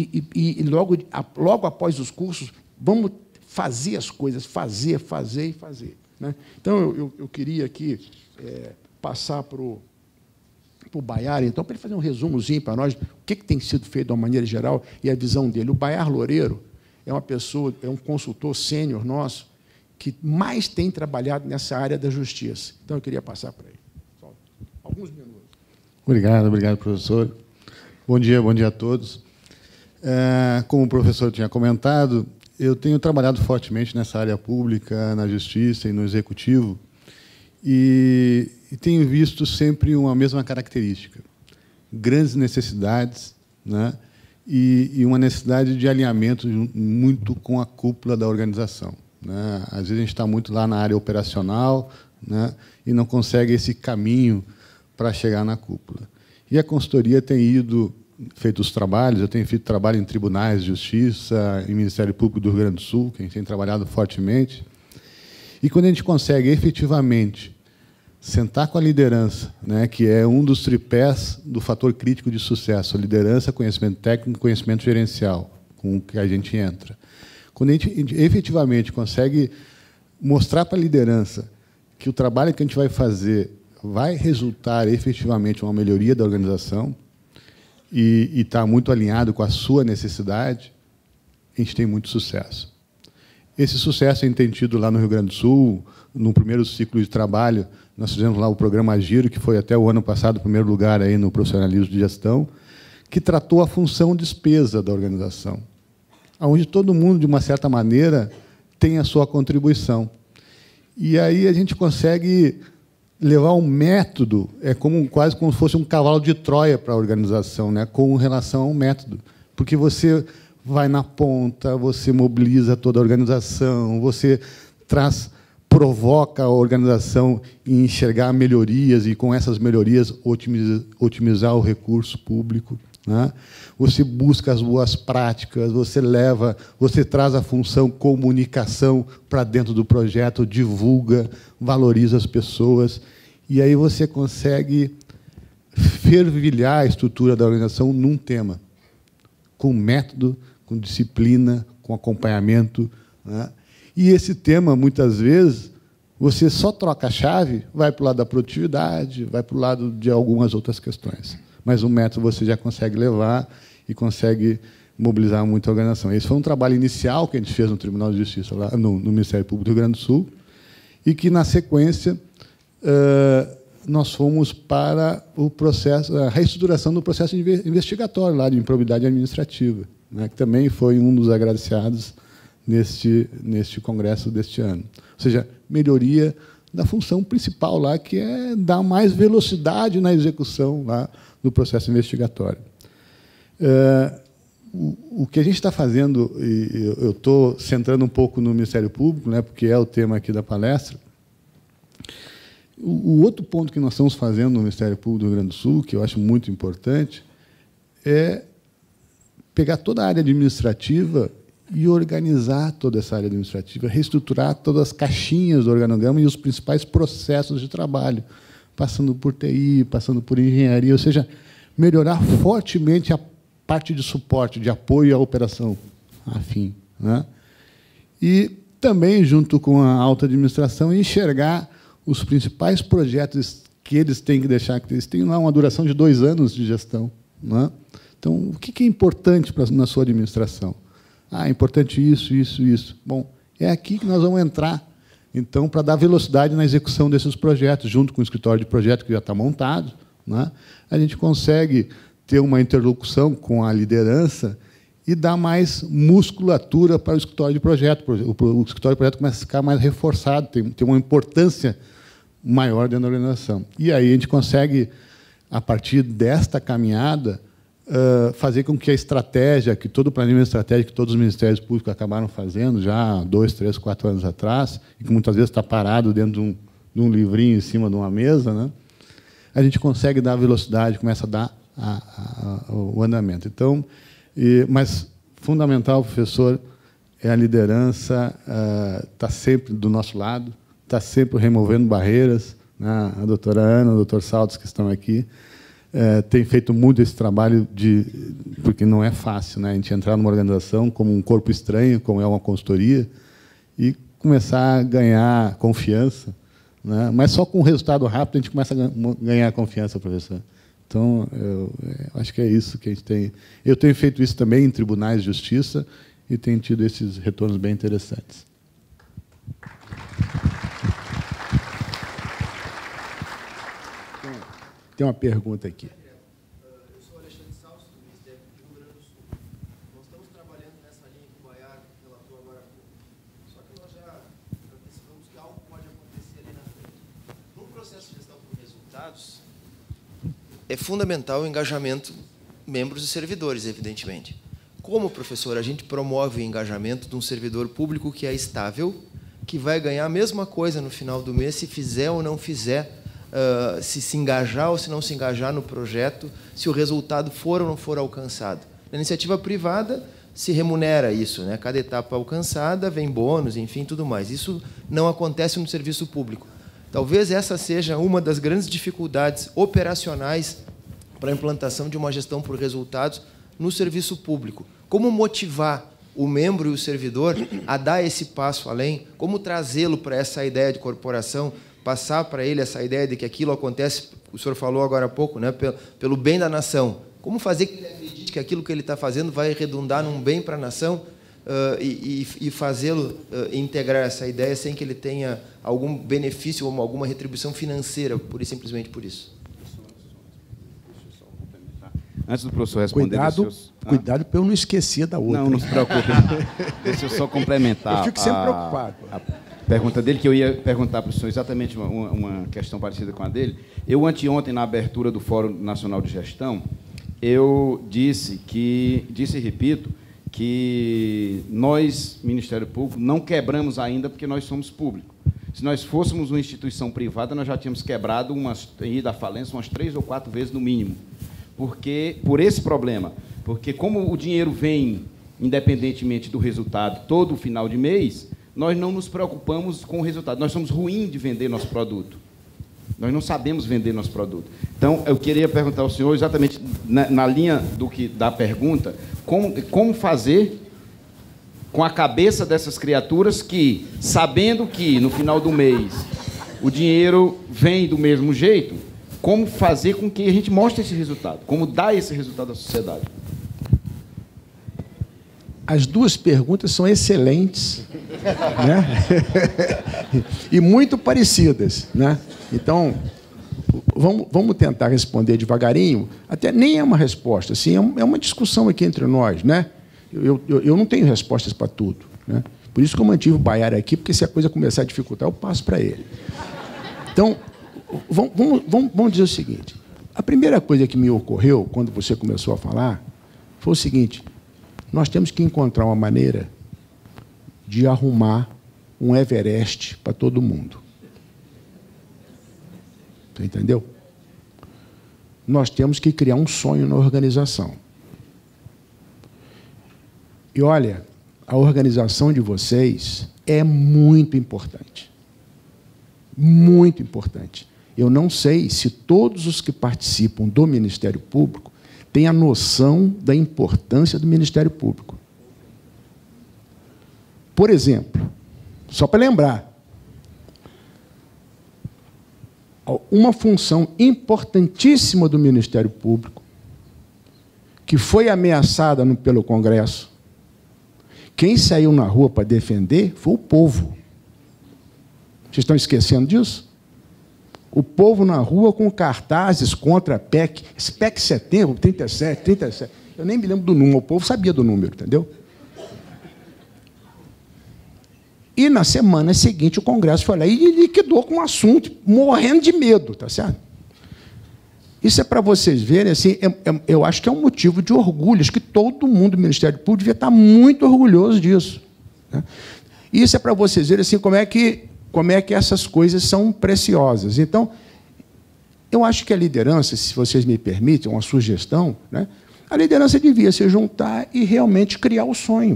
logo após os cursos, vamos fazer as coisas, fazer e fazer. Né? Então, eu queria aqui passar para o Baiar, então, para ele fazer um resumozinho para nós, o que tem sido feito de uma maneira geral e a visão dele. O Baiar Loureiro é uma pessoa, é um consultor sênior nosso, que mais tem trabalhado nessa área da justiça. Então, eu queria passar para ele. Só alguns minutos. Obrigado, professor. Bom dia a todos. Como o professor tinha comentado, eu tenho trabalhado fortemente nessa área pública, na justiça e no executivo, e tenho visto sempre uma mesma característica: grandes necessidades, né, e uma necessidade de alinhamento muito com a cúpula da organização. Né? Às vezes a gente está muito lá na área operacional, né, e não consegue esse caminho para chegar na cúpula. E a consultoria tem feito os trabalhos, eu tenho feito trabalho em tribunais de justiça, em Ministério Público do Rio Grande do Sul, que a gente tem trabalhado fortemente. E quando a gente consegue efetivamente sentar com a liderança, né, que é um dos tripés do fator crítico de sucesso, liderança, conhecimento técnico, conhecimento gerencial, com o que a gente entra. Quando a gente efetivamente consegue mostrar para a liderança que o trabalho que a gente vai fazer vai resultar efetivamente uma melhoria da organização e está muito alinhado com a sua necessidade, a gente tem muito sucesso. Esse sucesso a gente tem tido lá no Rio Grande do Sul, no primeiro ciclo de trabalho, nós fizemos lá o programa Giro, que foi até o ano passado o primeiro lugar aí no profissionalismo de gestão, que tratou a função despesa da organização, onde todo mundo, de uma certa maneira, tem a sua contribuição. E aí a gente consegue levar um método, quase como se fosse um cavalo de Troia para a organização, né, com relação ao método. Porque você vai na ponta, você mobiliza toda a organização, você provoca a organização em enxergar melhorias e, com essas melhorias, otimizar o recurso público, né? Você busca as boas práticas, você traz a função comunicação para dentro do projeto, divulga, valoriza as pessoas, e aí você consegue fervilhar a estrutura da organização num tema, com método, com disciplina, com acompanhamento, né? E esse tema, muitas vezes, você só troca a chave, vai para o lado da produtividade, vai para o lado de algumas outras questões. Mas o método você já consegue levar e consegue mobilizar muito a organização. Esse foi um trabalho inicial que a gente fez no Tribunal de Justiça, lá no Ministério Público do Rio Grande do Sul, e que, na sequência, nós fomos para o processo, a reestruturação do processo investigatório lá de improbidade administrativa, né, que também foi um dos agraciados neste congresso deste ano. Ou seja, melhoria da função principal lá, que é dar mais velocidade na execução lá do processo investigatório. O que a gente está fazendo, e eu estou centrando um pouco no Ministério Público, né, porque é o tema aqui da palestra. O outro ponto que nós estamos fazendo no Ministério Público do Rio Grande do Sul, que eu acho muito importante, é pegar toda a área administrativa e organizar toda essa área administrativa, reestruturar todas as caixinhas do organograma e os principais processos de trabalho, passando por TI, passando por engenharia, ou seja, melhorar fortemente a parte de suporte, de apoio à operação afim, né? E também, junto com a alta administração, enxergar os principais projetos que eles têm que deixar, que eles têm lá uma duração de 2 anos de gestão, né? Então, o que é importante na sua administração? É importante isso, isso, isso. Bom, é aqui que nós vamos entrar, então, para dar velocidade na execução desses projetos, junto com o escritório de projeto que já está montado, né? A gente consegue ter uma interlocução com a liderança e dar mais musculatura para o escritório de projeto. O escritório de projeto começa a ficar mais reforçado, tem uma importância maior dentro da organização. E aí a gente consegue, a partir desta caminhada, fazer com que a estratégia, que todo o planejamento estratégico que todos os ministérios públicos acabaram fazendo já há 2, 3, 4 anos atrás, e que muitas vezes está parado dentro de um livrinho em cima de uma mesa, né? A gente consegue dar velocidade, começa a dar o andamento. Então, mas fundamental, professor, é a liderança, está sempre do nosso lado, está sempre removendo barreiras, né? A doutora Ana, o doutor Saltos, que estão aqui, tem feito muito esse trabalho, porque não é fácil, né, a gente entrar numa organização como um corpo estranho, como é uma consultoria, e começar a ganhar confiança, né? Mas só com o resultado rápido a gente começa a ganhar confiança, professor. Então, eu acho que é isso que a gente tem. Eu tenho feito isso também em tribunais de justiça e tenho tido esses retornos bem interessantes. Tem uma pergunta aqui. Eu sou Alexandre Salles, do Ministério do Rio Grande do Sul. Nós estamos trabalhando nessa linha que o Baiar relatou agora há pouco. Só que nós já antecipamos que algo pode acontecer ali na frente. No processo de gestão por resultados, é fundamental o engajamento membros e servidores, evidentemente. Como professor, a gente promove o engajamento de um servidor público que é estável, que vai ganhar a mesma coisa no final do mês, se fizer ou não fizer, se engajar ou se não se engajar no projeto, se o resultado for ou não for alcançado. Na iniciativa privada, se remunera isso, né? Cada etapa alcançada vem bônus, enfim, tudo mais. Isso não acontece no serviço público. Talvez essa seja uma das grandes dificuldades operacionais para a implantação de uma gestão por resultados no serviço público. Como motivar o membro e o servidor a dar esse passo além? Como trazê-lo para essa ideia de corporação, passar para ele essa ideia de que aquilo acontece, o senhor falou agora há pouco, né, pelo bem da nação. Como fazer que ele acredite que aquilo que ele está fazendo vai redundar num bem para a nação e fazê-lo integrar essa ideia sem que ele tenha algum benefício ou alguma retribuição financeira, pura e simplesmente por isso? Antes do professor responder... Cuidado para eu não esquecer da outra. Não se preocupe. Deixa eu só complementar. Eu fico sempre preocupado. A pergunta dele, que eu ia perguntar para o senhor exatamente uma questão parecida com a dele. Eu, anteontem, na abertura do Fórum Nacional de Gestão, eu disse e repito, que nós, Ministério Público, não quebramos ainda porque nós somos público. Se nós fôssemos uma instituição privada, nós já tínhamos quebrado, ido à falência umas 3 ou 4 vezes no mínimo. Por esse problema. Porque como o dinheiro vem, independentemente do resultado, todo final de mês, nós não nos preocupamos com o resultado. Nós somos ruins de vender nosso produto. Nós não sabemos vender nosso produto. Então, eu queria perguntar ao senhor, exatamente na linha da pergunta, como fazer com a cabeça dessas criaturas que, sabendo que, no final do mês, o dinheiro vem do mesmo jeito, como fazer com que a gente mostre esse resultado, como dar esse resultado à sociedade? As duas perguntas são excelentes, né? E muito parecidas, né? Então, vamos tentar responder devagarinho. Até nem é uma resposta, assim, é uma discussão aqui entre nós, né? Eu não tenho respostas para tudo, né? Por isso que eu mantive o Baiar aqui, porque se a coisa começar a dificultar, eu passo para ele. Então, vamos dizer o seguinte. A primeira coisa que me ocorreu, quando você começou a falar, foi o seguinte: nós temos que encontrar uma maneira de arrumar um Everest para todo mundo. Você entendeu? Nós temos que criar um sonho na organização. E, olha, a organização de vocês é muito importante. Muito importante. Eu não sei se todos os que participam do Ministério Público têm a noção da importância do Ministério Público. Por exemplo, só para lembrar, uma função importantíssima do Ministério Público, que foi ameaçada pelo Congresso, quem saiu na rua para defender foi o povo. Vocês estão esquecendo disso? O povo na rua com cartazes contra a PEC. Esse PEC setembro, 37. Eu nem me lembro do número, o povo sabia do número, entendeu? E, na semana seguinte, o Congresso foi lá e liquidou com o assunto, morrendo de medo, tá certo? Isso é para vocês verem, assim, eu acho que é um motivo de orgulho, acho que todo mundo do Ministério Público devia estar muito orgulhoso disso, né? Isso é para vocês verem, assim, como é que essas coisas são preciosas. Então, eu acho que a liderança, se vocês me permitem, uma sugestão, né, a liderança devia se juntar e realmente criar o sonho.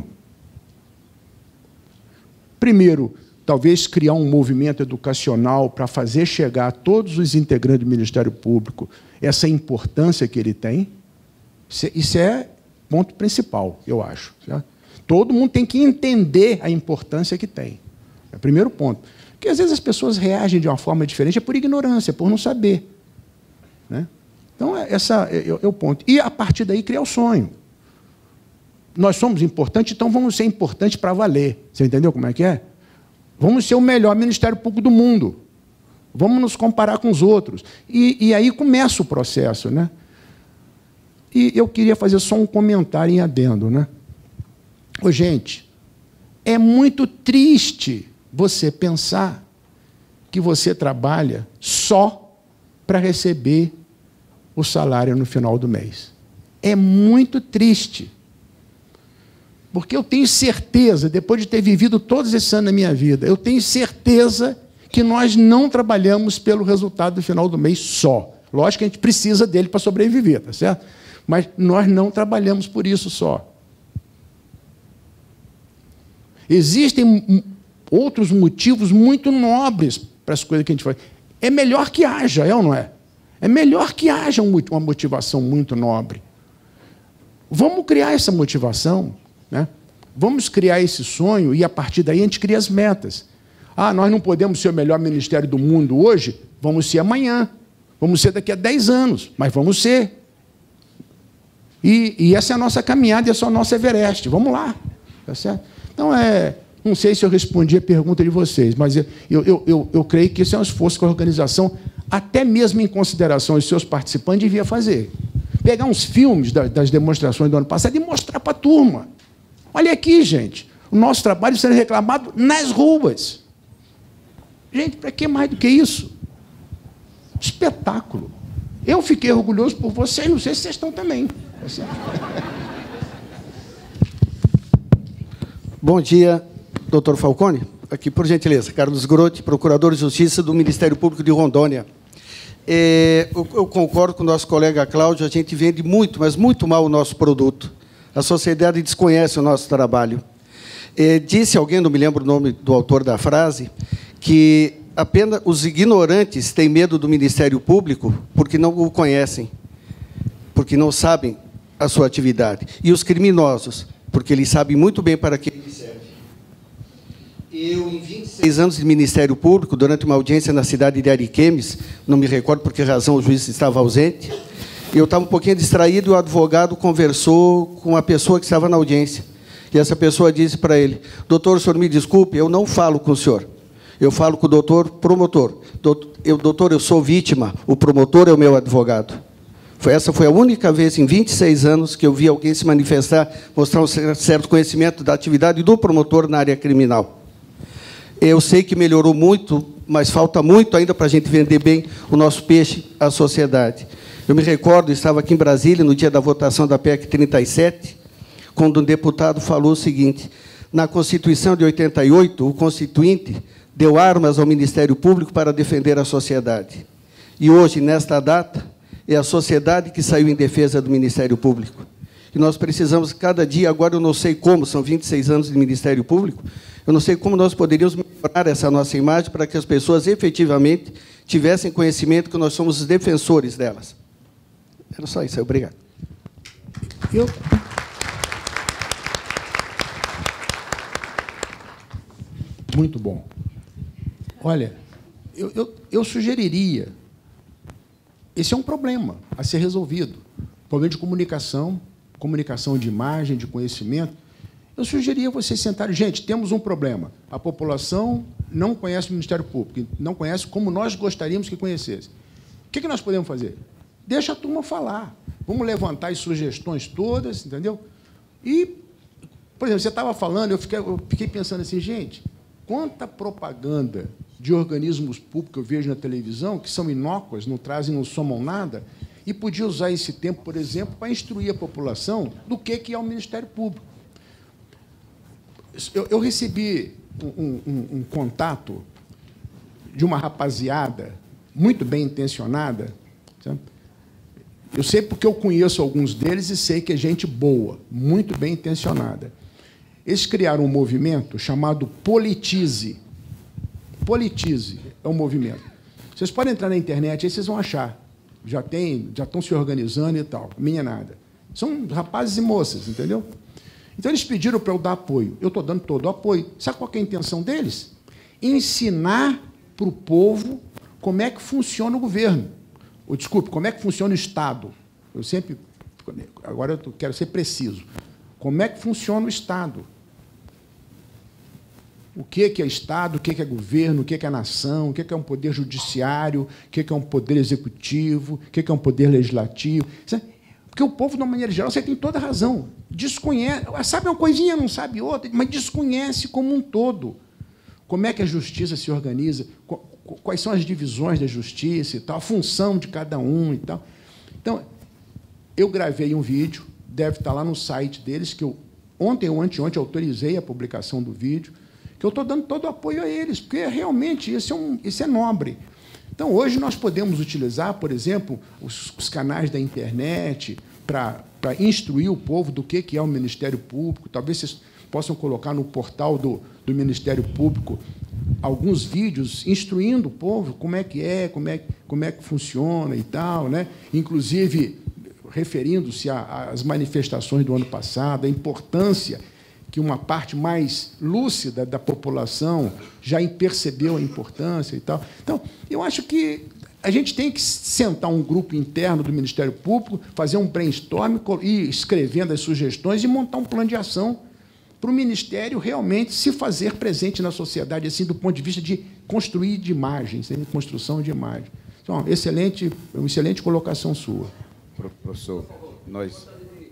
Primeiro, talvez criar um movimento educacional para fazer chegar a todos os integrantes do Ministério Público essa importância que ele tem. Isso é ponto principal, eu acho. Certo? Todo mundo tem que entender a importância que tem. É o primeiro ponto. Porque, às vezes, as pessoas reagem de uma forma diferente, é por ignorância, por não saber, né? Então, esse é o ponto. E, a partir daí, criar o sonho. Nós somos importantes, então vamos ser importantes para valer. Você entendeu como é que é? Vamos ser o melhor Ministério Público do mundo. Vamos nos comparar com os outros. E aí começa o processo, né? E eu queria fazer só um comentário em adendo, né? Ô, gente, é muito triste você pensar que você trabalha só para receber o salário no final do mês. É muito triste. Porque eu tenho certeza, depois de ter vivido todos esses anos na minha vida, eu tenho certeza que nós não trabalhamos pelo resultado do final do mês só. Lógico que a gente precisa dele para sobreviver, tá certo? Mas nós não trabalhamos por isso só. Existem outros motivos muito nobres para as coisas que a gente faz. É melhor que haja, é ou não é? É melhor que haja uma motivação muito nobre. Vamos criar essa motivação, né? Vamos criar esse sonho e, a partir daí, a gente cria as metas. Ah, nós não podemos ser o melhor ministério do mundo hoje, vamos ser amanhã. Vamos ser daqui a 10 anos, mas vamos ser. E essa é a nossa caminhada, esse é o nosso Everest. Vamos lá. Tá certo? Então, não sei se eu respondi a pergunta de vocês, mas eu creio que esse é um esforço que a organização, até mesmo em consideração dos seus participantes, devia fazer. Pegar uns filmes das demonstrações do ano passado e mostrar para a turma. Olha aqui, gente, o nosso trabalho sendo reclamado nas ruas. Gente, para que mais do que isso? Espetáculo. Eu fiquei orgulhoso por vocês, não sei se vocês estão também. Bom dia, doutor Falcone. Aqui, por gentileza, Carlos Grotti, procurador de Justiça do Ministério Público de Rondônia. Eu concordo com o nosso colega Cláudio, a gente vende muito, mas muito mal o nosso produto. A sociedade desconhece o nosso trabalho. Disse alguém, não me lembro o nome do autor da frase, que apenas os ignorantes têm medo do Ministério Público porque não o conhecem, porque não sabem a sua atividade. E os criminosos, porque eles sabem muito bem para que ele serve. Eu, em 26 anos de Ministério Público, durante uma audiência na cidade de Ariquemes, não me recordo por que razão o juiz estava ausente, eu estava um pouquinho distraído e o advogado conversou com a pessoa que estava na audiência. E essa pessoa disse para ele: doutor, o senhor me desculpe, eu não falo com o senhor. Eu falo com o doutor promotor. Doutor, eu sou vítima, o promotor é o meu advogado. Essa foi a única vez em 26 anos que eu vi alguém se manifestar, mostrar um certo conhecimento da atividade do promotor na área criminal. Eu sei que melhorou muito, mas falta muito ainda para a gente vender bem o nosso peixe à sociedade. Eu me recordo, estava aqui em Brasília, no dia da votação da PEC 37, quando um deputado falou o seguinte: na Constituição de 88, o Constituinte deu armas ao Ministério Público para defender a sociedade. E hoje, nesta data, é a sociedade que saiu em defesa do Ministério Público. E nós precisamos, cada dia, agora eu não sei como, são 26 anos de Ministério Público, eu não sei como nós poderíamos melhorar essa nossa imagem para que as pessoas, efetivamente, tivessem conhecimento que nós somos os defensores delas. Era só isso, obrigado. Muito bom. Olha, eu sugeriria, esse é um problema a ser resolvido, problema de comunicação de imagem, de conhecimento. Eu sugeriria vocês sentarem. Gente, temos um problema. A população não conhece o Ministério Público, não conhece como nós gostaríamos que conhecesse. O que nós podemos fazer? Deixa a turma falar. Vamos levantar as sugestões todas, entendeu? E, por exemplo, você estava falando, eu fiquei pensando assim, gente, quanta propaganda de organismos públicos eu vejo na televisão, que são inócuas, não trazem, não somam nada, e podia usar esse tempo, por exemplo, para instruir a população do que é o Ministério Público. Eu recebi um contato de uma rapaziada muito bem intencionada, sabe? Eu sei porque eu conheço alguns deles e sei que é gente boa, muito bem intencionada. Eles criaram um movimento chamado Politize. Politize é um movimento. Vocês podem entrar na internet, aí vocês vão achar. Já estão se organizando e tal. Minha nada. São rapazes e moças, entendeu? Então, eles pediram para eu dar apoio. Eu estou dando todo o apoio. Sabe qual é a intenção deles? Ensinar para o povo como é que funciona o governo. Ou, desculpe, como é que funciona o Estado. Eu sempre... Agora eu quero ser preciso. Como é que funciona o Estado? O que é Estado, o que é governo, o que é nação, o que é um poder judiciário, o que é um poder executivo, o que é um poder legislativo. Porque o povo, de uma maneira geral, você tem toda a razão, desconhece, sabe uma coisinha, não sabe outra, mas desconhece como um todo. Como é que a justiça se organiza, quais são as divisões da justiça e tal, a função de cada um e tal. Então, eu gravei um vídeo, deve estar lá no site deles, que eu, ontem ou anteontem, autorizei a publicação do vídeo, que eu estou dando todo o apoio a eles, porque realmente isso é nobre. Então, hoje, nós podemos utilizar, por exemplo, os canais da internet para instruir o povo do que é o Ministério Público. Talvez vocês possam colocar no portal do Ministério Público alguns vídeos instruindo o povo como é que funciona e tal, né? Inclusive, referindo-se às manifestações do ano passado, a importância que uma parte mais lúcida da população já percebeu a importância e tal. Então, eu acho que a gente tem que sentar um grupo interno do Ministério Público, fazer um brainstorm, ir escrevendo as sugestões e montar um plano de ação para o Ministério realmente se fazer presente na sociedade, assim, do ponto de vista de construir de imagens, de construção de imagem. Então, uma excelente colocação sua. Professor, nós...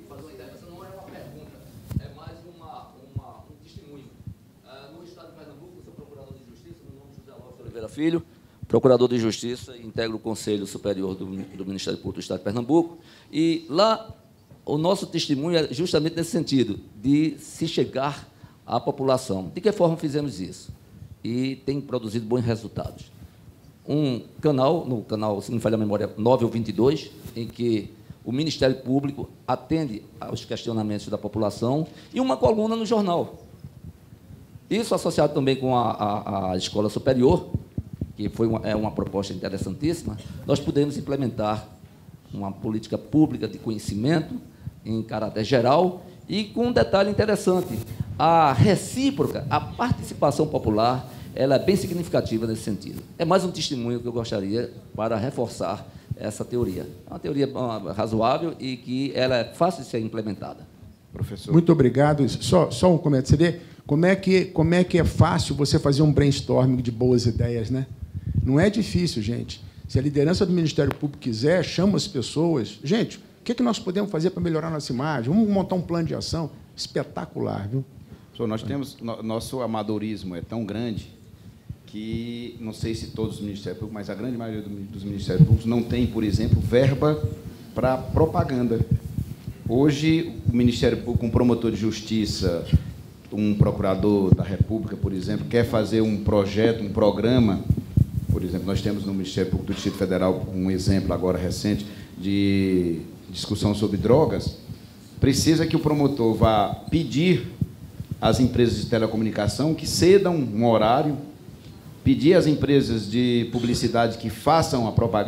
Filho, procurador de Justiça, integra o Conselho Superior do Ministério Público do Estado de Pernambuco, e lá o nosso testemunho é justamente nesse sentido, de se chegar à população. De que forma fizemos isso? E tem produzido bons resultados. Um canal, no canal, se não me falha a memória, 9 ou 22, em que o Ministério Público atende aos questionamentos da população, e uma coluna no jornal. Isso associado também com a Escola Superior, que foi uma proposta interessantíssima, nós pudemos implementar uma política pública de conhecimento em caráter geral e com um detalhe interessante, a recíproca, a participação popular, ela é bem significativa nesse sentido. É mais um testemunho que eu gostaria para reforçar essa teoria. É uma teoria razoável e que ela é fácil de ser implementada. Professor. Muito obrigado. Só um comentário. Você vê como é que é fácil você fazer um brainstorming de boas ideias, né? Não é difícil, gente. Se a liderança do Ministério Público quiser, chama as pessoas. Gente, o que nós podemos fazer para melhorar nossa imagem? Vamos montar um plano de ação espetacular, viu? Professor, nós temos... Nosso amadorismo é tão grande que, não sei se todos os Ministérios Públicos, mas a grande maioria dos Ministérios Públicos não tem, por exemplo, verba para propaganda. Hoje, o Ministério Público, um promotor de justiça, um procurador da República, por exemplo, quer fazer um projeto, um programa. Por exemplo, nós temos no Ministério Público do Distrito Federal um exemplo agora recente de discussão sobre drogas. Precisa que o promotor vá pedir às empresas de telecomunicação que cedam um horário, pedir às empresas de publicidade que façam a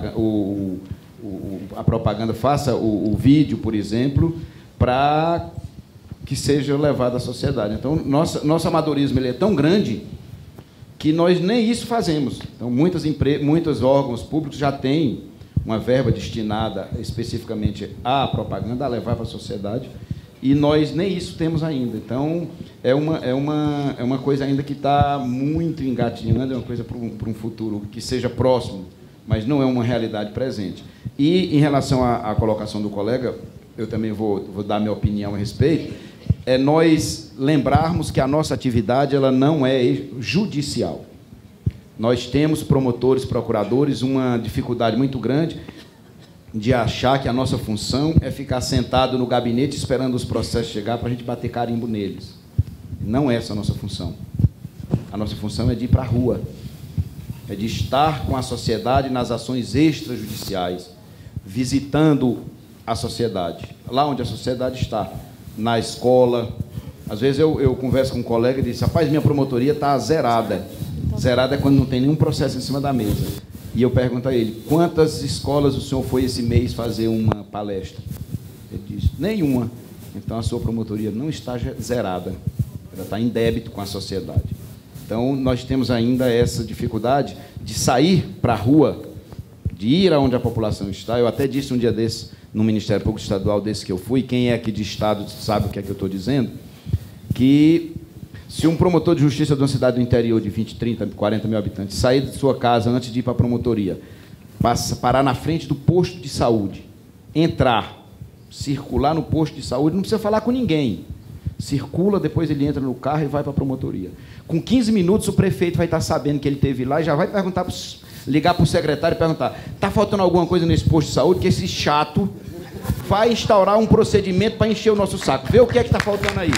propaganda, faça o vídeo, por exemplo, para que seja levado à sociedade. Então, nosso amadorismo ele é tão grande que nós nem isso fazemos. Então, muitos órgãos públicos já têm uma verba destinada especificamente à propaganda, a levar para a sociedade, e nós nem isso temos ainda. Então, é uma coisa ainda que está muito engatinhando, é uma coisa para um futuro que seja próximo, mas não é uma realidade presente. E, em relação à colocação do colega, eu também vou dar minha opinião a respeito, é nós lembrarmos que a nossa atividade ela não é judicial. Nós temos promotores, procuradores, uma dificuldade muito grande de achar que a nossa função é ficar sentado no gabinete esperando os processos chegar para a gente bater carimbo neles. Não é essa a nossa função. A nossa função é de ir para a rua, é de estar com a sociedade nas ações extrajudiciais, visitando a sociedade, lá onde a sociedade está, na escola. Às vezes eu converso com um colega e diz: rapaz, minha promotoria está zerada. Zerada é quando não tem nenhum processo em cima da mesa. E eu pergunto a ele: quantas escolas o senhor foi esse mês fazer uma palestra? Ele diz: nenhuma. Então a sua promotoria não está zerada, ela está em débito com a sociedade. Então nós temos ainda essa dificuldade de sair para a rua, de ir aonde a população está. Eu até disse um dia desse, no Ministério Público Estadual desse que eu fui, quem é aqui de Estado sabe o que é que eu estou dizendo, que se um promotor de justiça de uma cidade do interior de 20, 30, 40 mil habitantes sair de sua casa antes de ir para a promotoria, parar na frente do posto de saúde, entrar, circular no posto de saúde, não precisa falar com ninguém, circula, depois ele entra no carro e vai para a promotoria. Com 15 minutos o prefeito vai estar sabendo que ele esteve lá e já vai perguntar, ligar para o secretário e perguntar: está faltando alguma coisa nesse posto de saúde, que esse chato vai instaurar um procedimento para encher o nosso saco. Vê o que é que está faltando aí.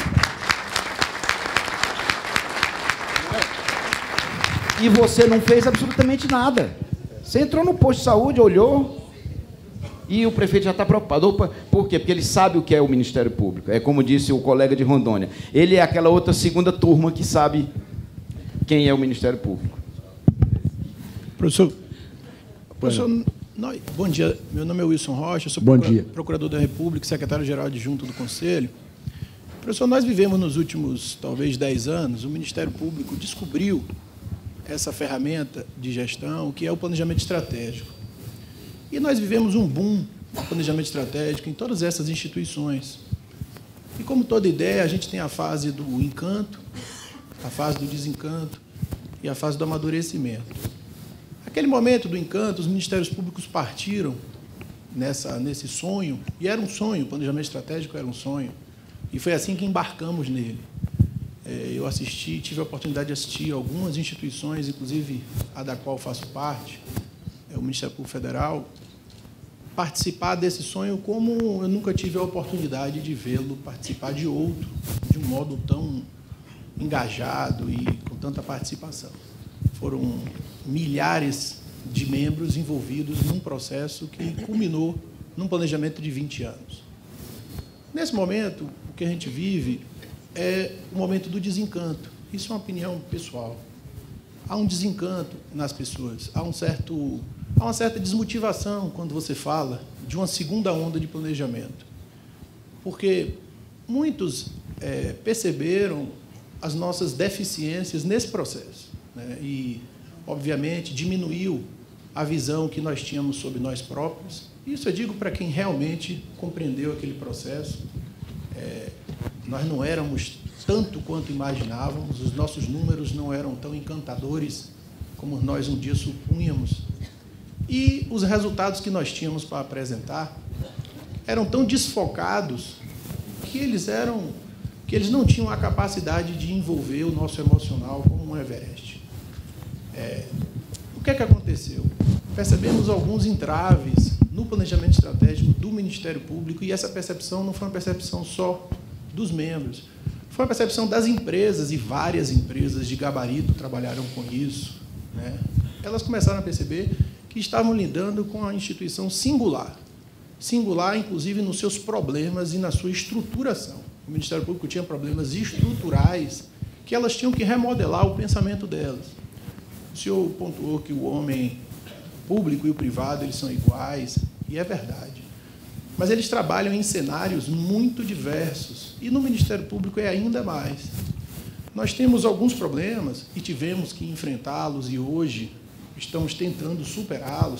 E você não fez absolutamente nada. Você entrou no posto de saúde, olhou, e o prefeito já está preocupado. Opa, por quê? Porque ele sabe o que é o Ministério Público. É como disse o colega de Rondônia. Ele é aquela outra segunda turma que sabe quem é o Ministério Público. Professor, bom dia. Meu nome é Wilson Rocha, sou procurador da República, secretário-geral adjunto do Conselho. Professor, nós vivemos nos últimos, talvez, 10 anos, o Ministério Público descobriu essa ferramenta de gestão, que é o planejamento estratégico. E nós vivemos um boom no planejamento estratégico em todas essas instituições. E, como toda ideia, a gente tem a fase do encanto, a fase do desencanto e a fase do amadurecimento. Naquele momento do encanto, os ministérios públicos partiram nesse sonho, e era um sonho, o planejamento estratégico era um sonho, e foi assim que embarcamos nele. Eu tive a oportunidade de assistir algumas instituições, inclusive a da qual faço parte, o Ministério Público Federal, participar desse sonho como eu nunca tive a oportunidade de vê-lo participar de outro, de um modo tão engajado e com tanta participação. Foram milhares de membros envolvidos num processo que culminou num planejamento de 20 anos. Nesse momento, o que a gente vive é o momento do desencanto. Isso é uma opinião pessoal. Há um desencanto nas pessoas, há uma certa desmotivação quando você fala de uma segunda onda de planejamento. Porque muitos perceberam as nossas deficiências nesse processo, né? E, obviamente, diminuiu a visão que nós tínhamos sobre nós próprios. Isso eu digo para quem realmente compreendeu aquele processo. Nós não éramos tanto quanto imaginávamos, os nossos números não eram tão encantadores como nós um dia supunhamos. E os resultados que nós tínhamos para apresentar eram tão desfocados que eles não tinham a capacidade de envolver o nosso emocional como um Everest. O que é que aconteceu? Percebemos alguns entraves no planejamento estratégico do Ministério Público, e essa percepção não foi uma percepção só dos membros, foi uma percepção das empresas, e várias empresas de gabarito trabalharam com isso, né? Elas começaram a perceber que estavam lidando com uma instituição singular, inclusive nos seus problemas e na sua estruturação. O Ministério Público tinha problemas estruturais que elas tinham que remodelar o pensamento delas. O senhor pontuou que o homem público e o privado eles são iguais, e é verdade. Mas eles trabalham em cenários muito diversos, e no Ministério Público é ainda mais. Nós temos alguns problemas e tivemos que enfrentá-los, e hoje estamos tentando superá-los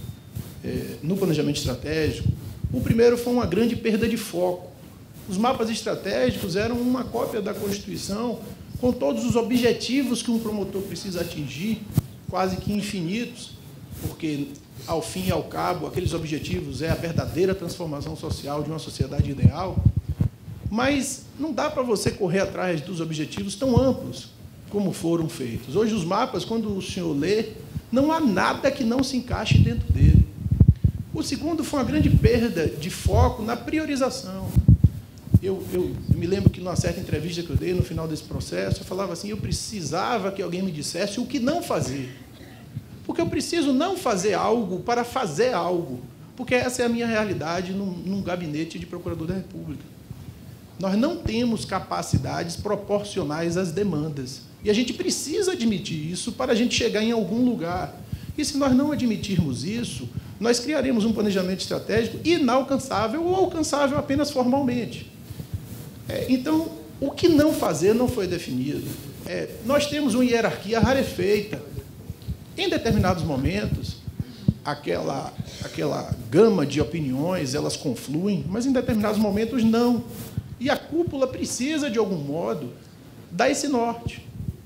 no planejamento estratégico. O primeiro foi uma grande perda de foco. Os mapas estratégicos eram uma cópia da Constituição, com todos os objetivos que um promotor precisa atingir, quase que infinitos, porque, ao fim e ao cabo, aqueles objetivos é a verdadeira transformação social de uma sociedade ideal, mas não dá para você correr atrás dos objetivos tão amplos como foram feitos. Hoje, os mapas, quando o senhor lê, não há nada que não se encaixe dentro dele. O segundo foi uma grande perda de foco na priorização. Eu me lembro que, numa certa entrevista que eu dei no final desse processo, eu falava assim, eu precisava que alguém me dissesse o que não fazer. Porque eu preciso não fazer algo para fazer algo, porque essa é a minha realidade num gabinete de procurador da República. Nós não temos capacidades proporcionais às demandas, e a gente precisa admitir isso para a gente chegar em algum lugar. E, se nós não admitirmos isso, nós criaremos um planejamento estratégico inalcançável ou alcançável apenas formalmente. Então, o que não fazer não foi definido. Nós temos uma hierarquia rarefeita. Em determinados momentos, aquela gama de opiniões, elas confluem, mas em determinados momentos não. E a cúpula precisa, de algum modo, dar esse norte.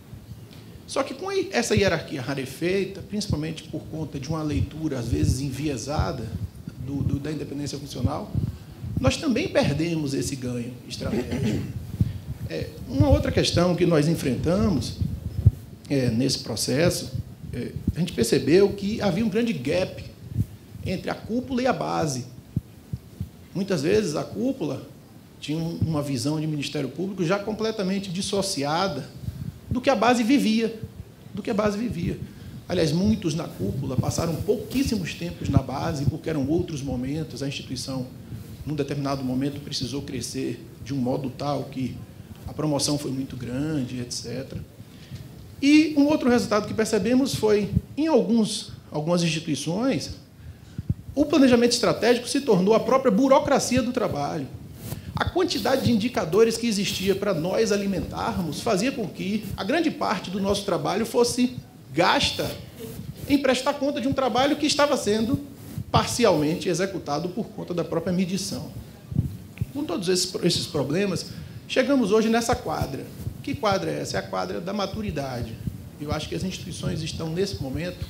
Só que, com essa hierarquia rarefeita, principalmente por conta de uma leitura, às vezes, enviesada da independência funcional, nós também perdemos esse ganho estratégico. Uma outra questão que nós enfrentamos nesse processo, a gente percebeu que havia um grande gap entre a cúpula e a base. Muitas vezes, a cúpula tinha uma visão de Ministério Público já completamente dissociada do que a base vivia. Aliás, muitos na cúpula passaram pouquíssimos tempos na base, porque eram outros momentos, a instituição, num determinado momento, precisou crescer de um modo tal que a promoção foi muito grande, etc. E um outro resultado que percebemos foi, em algumas instituições, o planejamento estratégico se tornou a própria burocracia do trabalho. A quantidade de indicadores que existia para nós alimentarmos fazia com que a grande parte do nosso trabalho fosse gasta em prestar conta de um trabalho que estava sendo parcialmente executado por conta da própria medição. Com todos esses problemas, chegamos hoje nessa quadra. Que quadra é essa? É a quadra da maturidade. Eu acho que as instituições estão, nesse momento,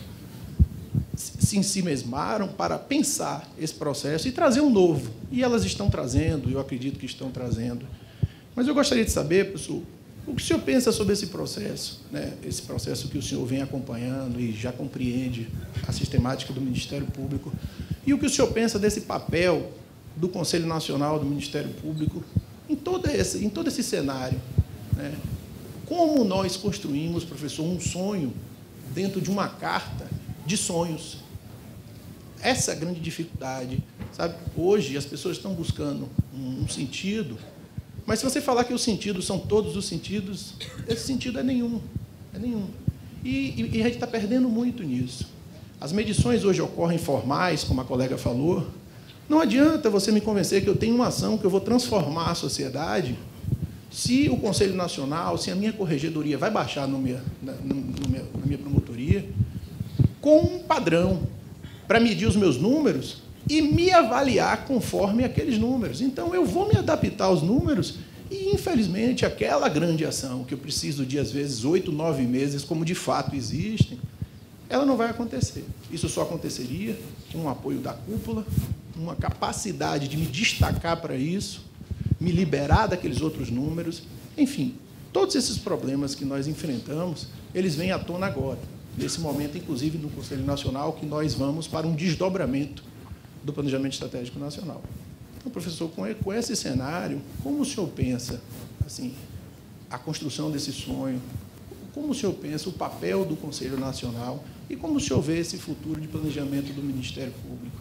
se ensimesmaram para pensar esse processo e trazer um novo. E elas estão trazendo, eu acredito que estão trazendo. Mas eu gostaria de saber, professor, o que o senhor pensa sobre esse processo, né? Esse processo que o senhor vem acompanhando e já compreende a sistemática do Ministério Público, e o que o senhor pensa desse papel do Conselho Nacional do Ministério Público em todo esse cenário, né? Como nós construímos, professor, um sonho dentro de uma carta de sonhos? Essa é a grande dificuldade, sabe? Hoje as pessoas estão buscando um sentido, mas se você falar que os sentidos são todos os sentidos, esse sentido é nenhum. É nenhum. E a gente está perdendo muito nisso. As medições hoje ocorrem formais, como a colega falou. Não adianta você me convencer que eu tenho uma ação, que eu vou transformar a sociedade, se o Conselho Nacional, se a minha corregedoria vai baixar na minha promotoria, com um padrão para medir os meus números e me avaliar conforme aqueles números. Então, eu vou me adaptar aos números e, infelizmente, aquela grande ação que eu preciso de, às vezes, 8, 9 meses, como de fato existem, ela não vai acontecer. Isso só aconteceria com um apoio da cúpula, uma capacidade de me destacar para isso, me liberar daqueles outros números. Enfim, todos esses problemas que nós enfrentamos, eles vêm à tona agora, nesse momento, inclusive, no Conselho Nacional, que nós vamos para um desdobramento do Planejamento Estratégico Nacional. Então, professor, com esse cenário, como o senhor pensa assim, a construção desse sonho? Como o senhor pensa o papel do Conselho Nacional e como o senhor vê esse futuro de planejamento do Ministério Público?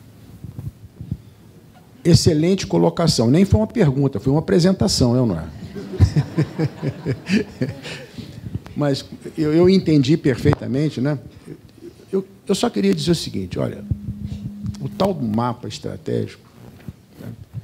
Excelente colocação. Nem foi uma pergunta, foi uma apresentação, não é? Mas eu entendi perfeitamente, né? Eu só queria dizer o seguinte, olha, o tal do mapa estratégico, né?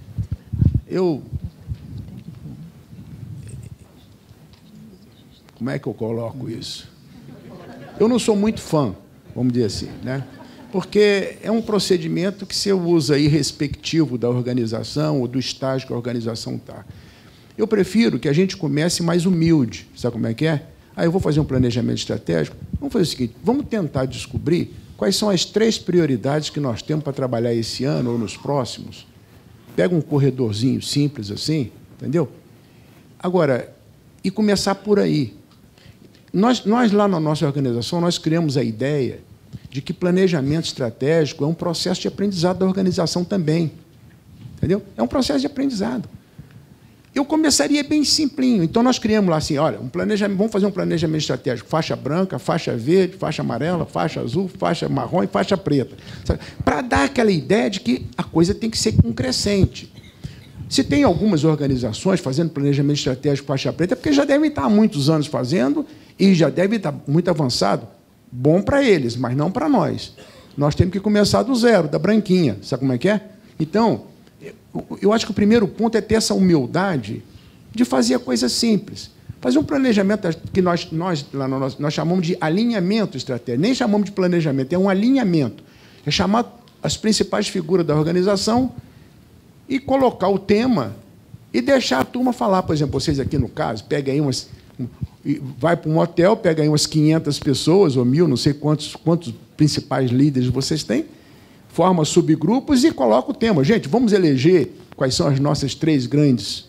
Como é que eu coloco isso? Eu não sou muito fã, vamos dizer assim, né? Porque é um procedimento que você usa irrespectivo da organização ou do estágio que a organização está. Eu prefiro que a gente comece mais humilde, sabe como é que é? Aí eu vou fazer um planejamento estratégico. Vamos fazer o seguinte, vamos tentar descobrir quais são as 3 prioridades que nós temos para trabalhar esse ano ou nos próximos. Pega um corredorzinho simples assim, entendeu? Agora, e começar por aí. Nós lá na nossa organização, nós criamos a ideia de que planejamento estratégico é um processo de aprendizado da organização também. Entendeu? É um processo de aprendizado. Eu começaria bem simplinho. Então, nós criamos lá assim, olha, vamos fazer um planejamento estratégico, faixa branca, faixa verde, faixa amarela, faixa azul, faixa marrom e faixa preta. Para dar aquela ideia de que a coisa tem que ser com crescente. Se tem algumas organizações fazendo planejamento estratégico faixa preta, é porque já devem estar há muitos anos fazendo e já devem estar muito avançado. Bom para eles, mas não para nós. Nós temos que começar do zero, da branquinha. Sabe como é que é? Então, eu acho que o primeiro ponto é ter essa humildade de fazer a coisa simples. Fazer um planejamento que nós chamamos de alinhamento estratégico. Nem chamamos de planejamento, é um alinhamento. É chamar as principais figuras da organização e colocar o tema e deixar a turma falar. Por exemplo, vocês aqui no caso, pega aí vai para um hotel, pega aí umas 500 pessoas, ou 1.000, não sei quantos principais líderes vocês têm, forma subgrupos e coloca o tema. Gente, vamos eleger quais são os nossos 3 grandes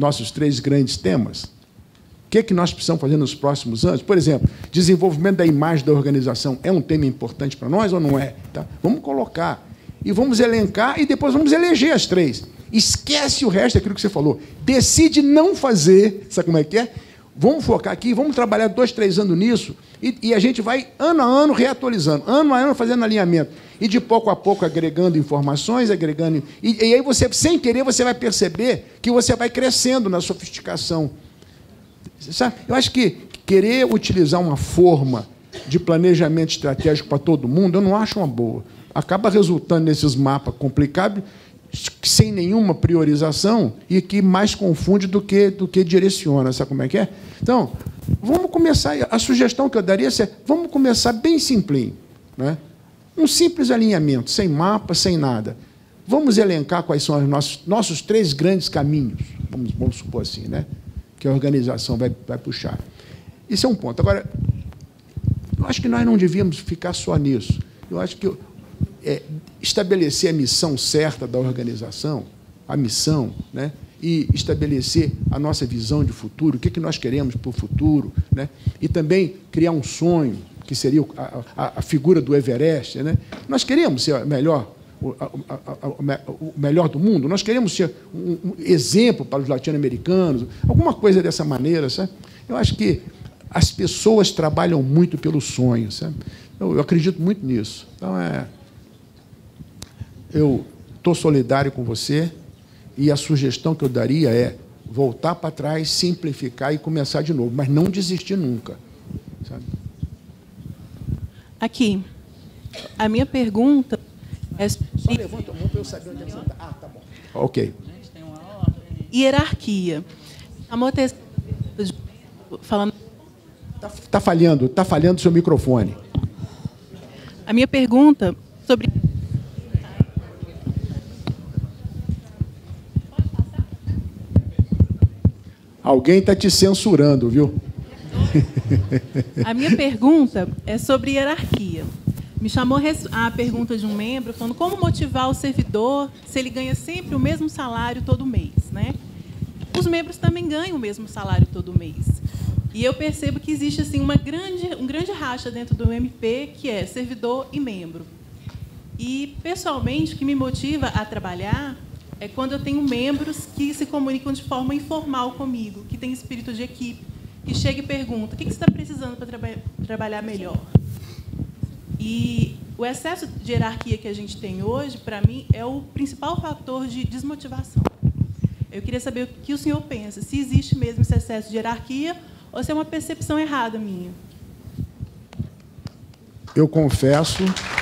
temas. O que nós precisamos fazer nos próximos anos? Por exemplo, desenvolvimento da imagem da organização é um tema importante para nós ou não é? Tá? Vamos colocar. E vamos elencar e depois vamos eleger as 3. Esquece o resto daquilo que você falou. Decide não fazer. Sabe como é que é? Vamos focar aqui, vamos trabalhar 2, 3 anos nisso, e a gente vai, ano a ano, reatualizando, ano a ano, fazendo alinhamento, e de pouco a pouco agregando informações, agregando... E aí, você, sem querer, você vai perceber que você vai crescendo na sofisticação. Sabe? Eu acho que querer utilizar uma forma de planejamento estratégico para todo mundo, eu não acho uma boa. Acaba resultando nesses mapas complicados, sem nenhuma priorização e que mais confunde do que direciona. Sabe como é que é? Então, vamos começar. A sugestão que eu daria é: vamos começar bem simplinho, né? Um simples alinhamento, sem mapa, sem nada. Vamos elencar quais são os nossos 3 grandes caminhos, vamos supor assim, né? Que a organização vai puxar. Isso é um ponto. Agora, eu acho que nós não devíamos ficar só nisso. Eu acho que estabelecer a missão certa da organização, a missão, né? E estabelecer a nossa visão de futuro, o que nós queremos para o futuro, né? E também criar um sonho, que seria a figura do Everest, né? Nós queremos ser o melhor do mundo, nós queremos ser um exemplo para os latino-americanos, alguma coisa dessa maneira, sabe? Eu acho que as pessoas trabalham muito pelo sonho, sabe? Eu acredito muito nisso. Então, eu estou solidário com você e a sugestão que eu daria é voltar para trás, simplificar e começar de novo, mas não desistir nunca, sabe? Aqui, a minha pergunta é... Só levanta a mão para eu saber onde é que você está. Ah, tá bom. Ok. Hierarquia. Falando... Está falhando o seu microfone. A minha pergunta sobre... Alguém está te censurando, viu? A minha pergunta é sobre hierarquia. Me chamou a pergunta de um membro falando como motivar o servidor se ele ganha sempre o mesmo salário todo mês, né? Os membros também ganham o mesmo salário todo mês. E eu percebo que existe assim um grande racha dentro do MP, que é servidor e membro. E, pessoalmente, o que me motiva a trabalhar é quando eu tenho membros que se comunicam de forma informal comigo, que têm espírito de equipe, que chega e pergunta: o que você está precisando para trabalhar melhor? E o excesso de hierarquia que a gente tem hoje, para mim, é o principal fator de desmotivação. Eu queria saber o que o senhor pensa, se existe mesmo esse excesso de hierarquia ou se é uma percepção errada minha. Eu confesso...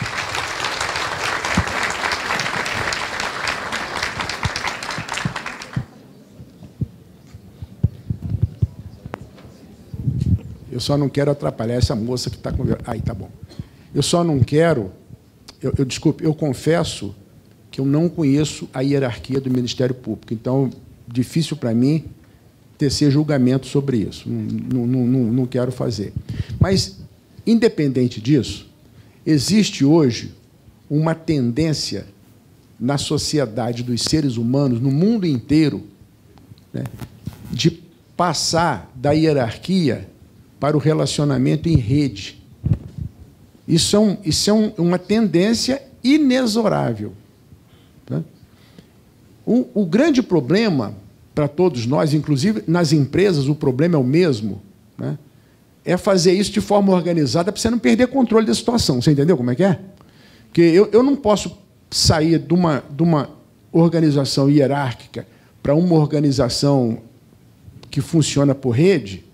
Eu só não quero atrapalhar essa moça que está com... Aí, tá bom. Eu só não quero... Desculpe, eu confesso que eu não conheço a hierarquia do Ministério Público. Então, difícil para mim tecer julgamento sobre isso. Não quero fazer. Mas, independente disso, existe hoje uma tendência na sociedade dos seres humanos, no mundo inteiro, né, de passar da hierarquia para o relacionamento em rede. Isso é uma tendência inexorável. Tá? O grande problema para todos nós, inclusive nas empresas, o problema é o mesmo, né? É fazer isso de forma organizada para você não perder controle da situação. Você entendeu como é que é? Porque eu não posso sair de uma organização hierárquica para uma organização que funciona por rede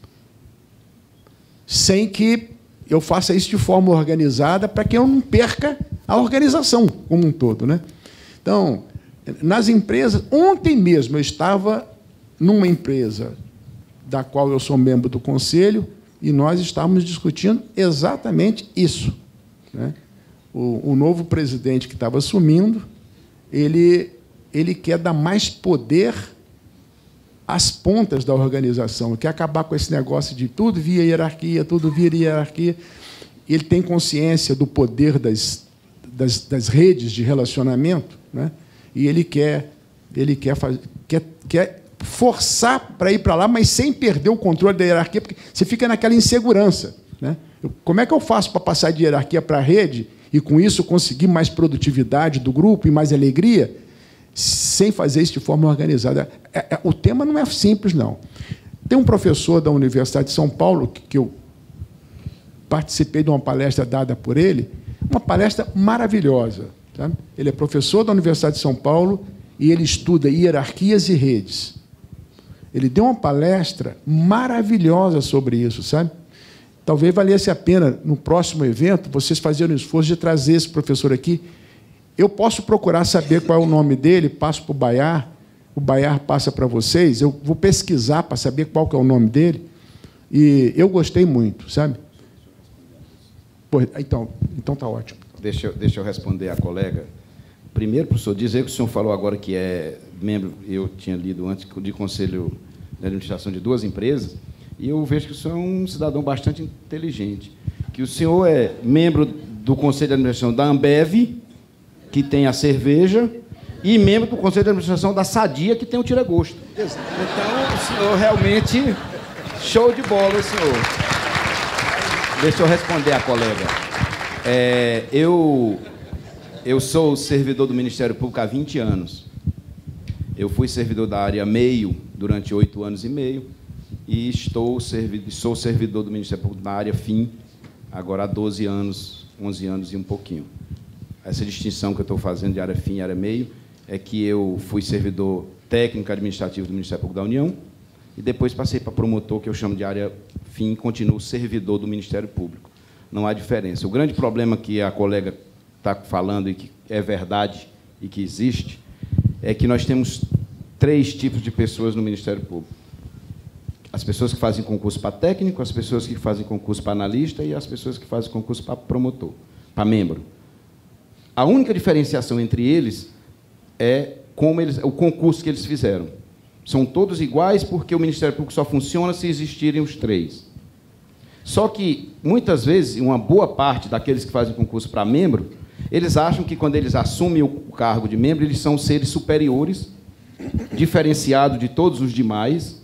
sem que eu faça isso de forma organizada para que eu não perca a organização como um todo, né? Então, nas empresas... Ontem mesmo eu estava numa empresa da qual eu sou membro do conselho e nós estávamos discutindo exatamente isso, né? O novo presidente que estava assumindo, ele quer dar mais poder às pontas da organização, quer acabar com esse negócio de tudo via hierarquia, tudo via hierarquia. Ele tem consciência do poder das redes de relacionamento, né? E ele quer forçar para ir para lá, mas sem perder o controle da hierarquia, porque você fica naquela insegurança, né? Como é que eu faço para passar de hierarquia para a rede e, com isso, conseguir mais produtividade do grupo e mais alegria, sem fazer isso de forma organizada? O tema não é simples, não. Tem um professor da Universidade de São Paulo, que eu participei de uma palestra dada por ele, uma palestra maravilhosa. Tá? Ele é professor da Universidade de São Paulo e ele estuda hierarquias e redes. Ele deu uma palestra maravilhosa sobre isso, sabe? Talvez valesse a pena, no próximo evento, vocês fazerem o esforço de trazer esse professor aqui Eu posso procurar saber qual é o nome dele, passo para o Baiar passa para vocês, eu vou pesquisar para saber qual que é o nome dele, e eu gostei muito, sabe? Pô, então tá ótimo. Deixa eu responder à colega. Primeiro, professor, dizer que o senhor falou agora que é membro, eu tinha lido antes, de conselho de administração de 2 empresas, e eu vejo que o senhor é um cidadão bastante inteligente, que o senhor é membro do conselho de administração da Ambev, que tem a cerveja, e membro do conselho de administração da Sadia, que tem o tira-gosto. Então, o senhor realmente... Show de bola, o senhor. Deixa eu responder à colega. Eu sou servidor do Ministério Público há 20 anos. Eu fui servidor da área meio durante 8 anos e meio e sou servidor do Ministério Público na área fim agora há 12 anos, 11 anos e um pouquinho. Essa distinção que eu estou fazendo de área fim e área meio é que eu fui servidor técnico administrativo do Ministério Público da União e depois passei para promotor, que eu chamo de área fim, e continuo servidor do Ministério Público. Não há diferença. O grande problema que a colega está falando, e que é verdade e que existe, é que nós temos 3 tipos de pessoas no Ministério Público. As pessoas que fazem concurso para técnico, as pessoas que fazem concurso para analista e as pessoas que fazem concurso para promotor, para membro. A única diferenciação entre eles é o concurso que eles fizeram. São todos iguais porque o Ministério Público só funciona se existirem os 3. Só que, muitas vezes, uma boa parte daqueles que fazem concurso para membro, eles acham que, quando eles assumem o cargo de membro, eles são seres superiores, diferenciados de todos os demais,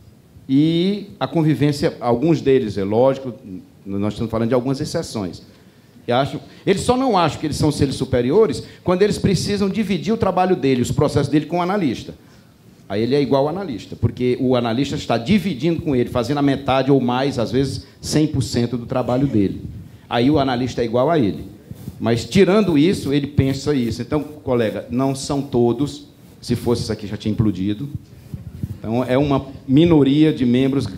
e a convivência, alguns deles, é lógico, nós estamos falando de algumas exceções, eles só não acham que eles são seres superiores quando eles precisam dividir o trabalho dele, os processos dele com o analista. Aí ele é igual ao analista, porque o analista está dividindo com ele, fazendo a metade ou mais, às vezes 100% do trabalho dele. Aí o analista é igual a ele. Mas, tirando isso, ele pensa isso. Então, colega, não são todos. Se fosse isso aqui, já tinha implodido. Então, é uma minoria de membros.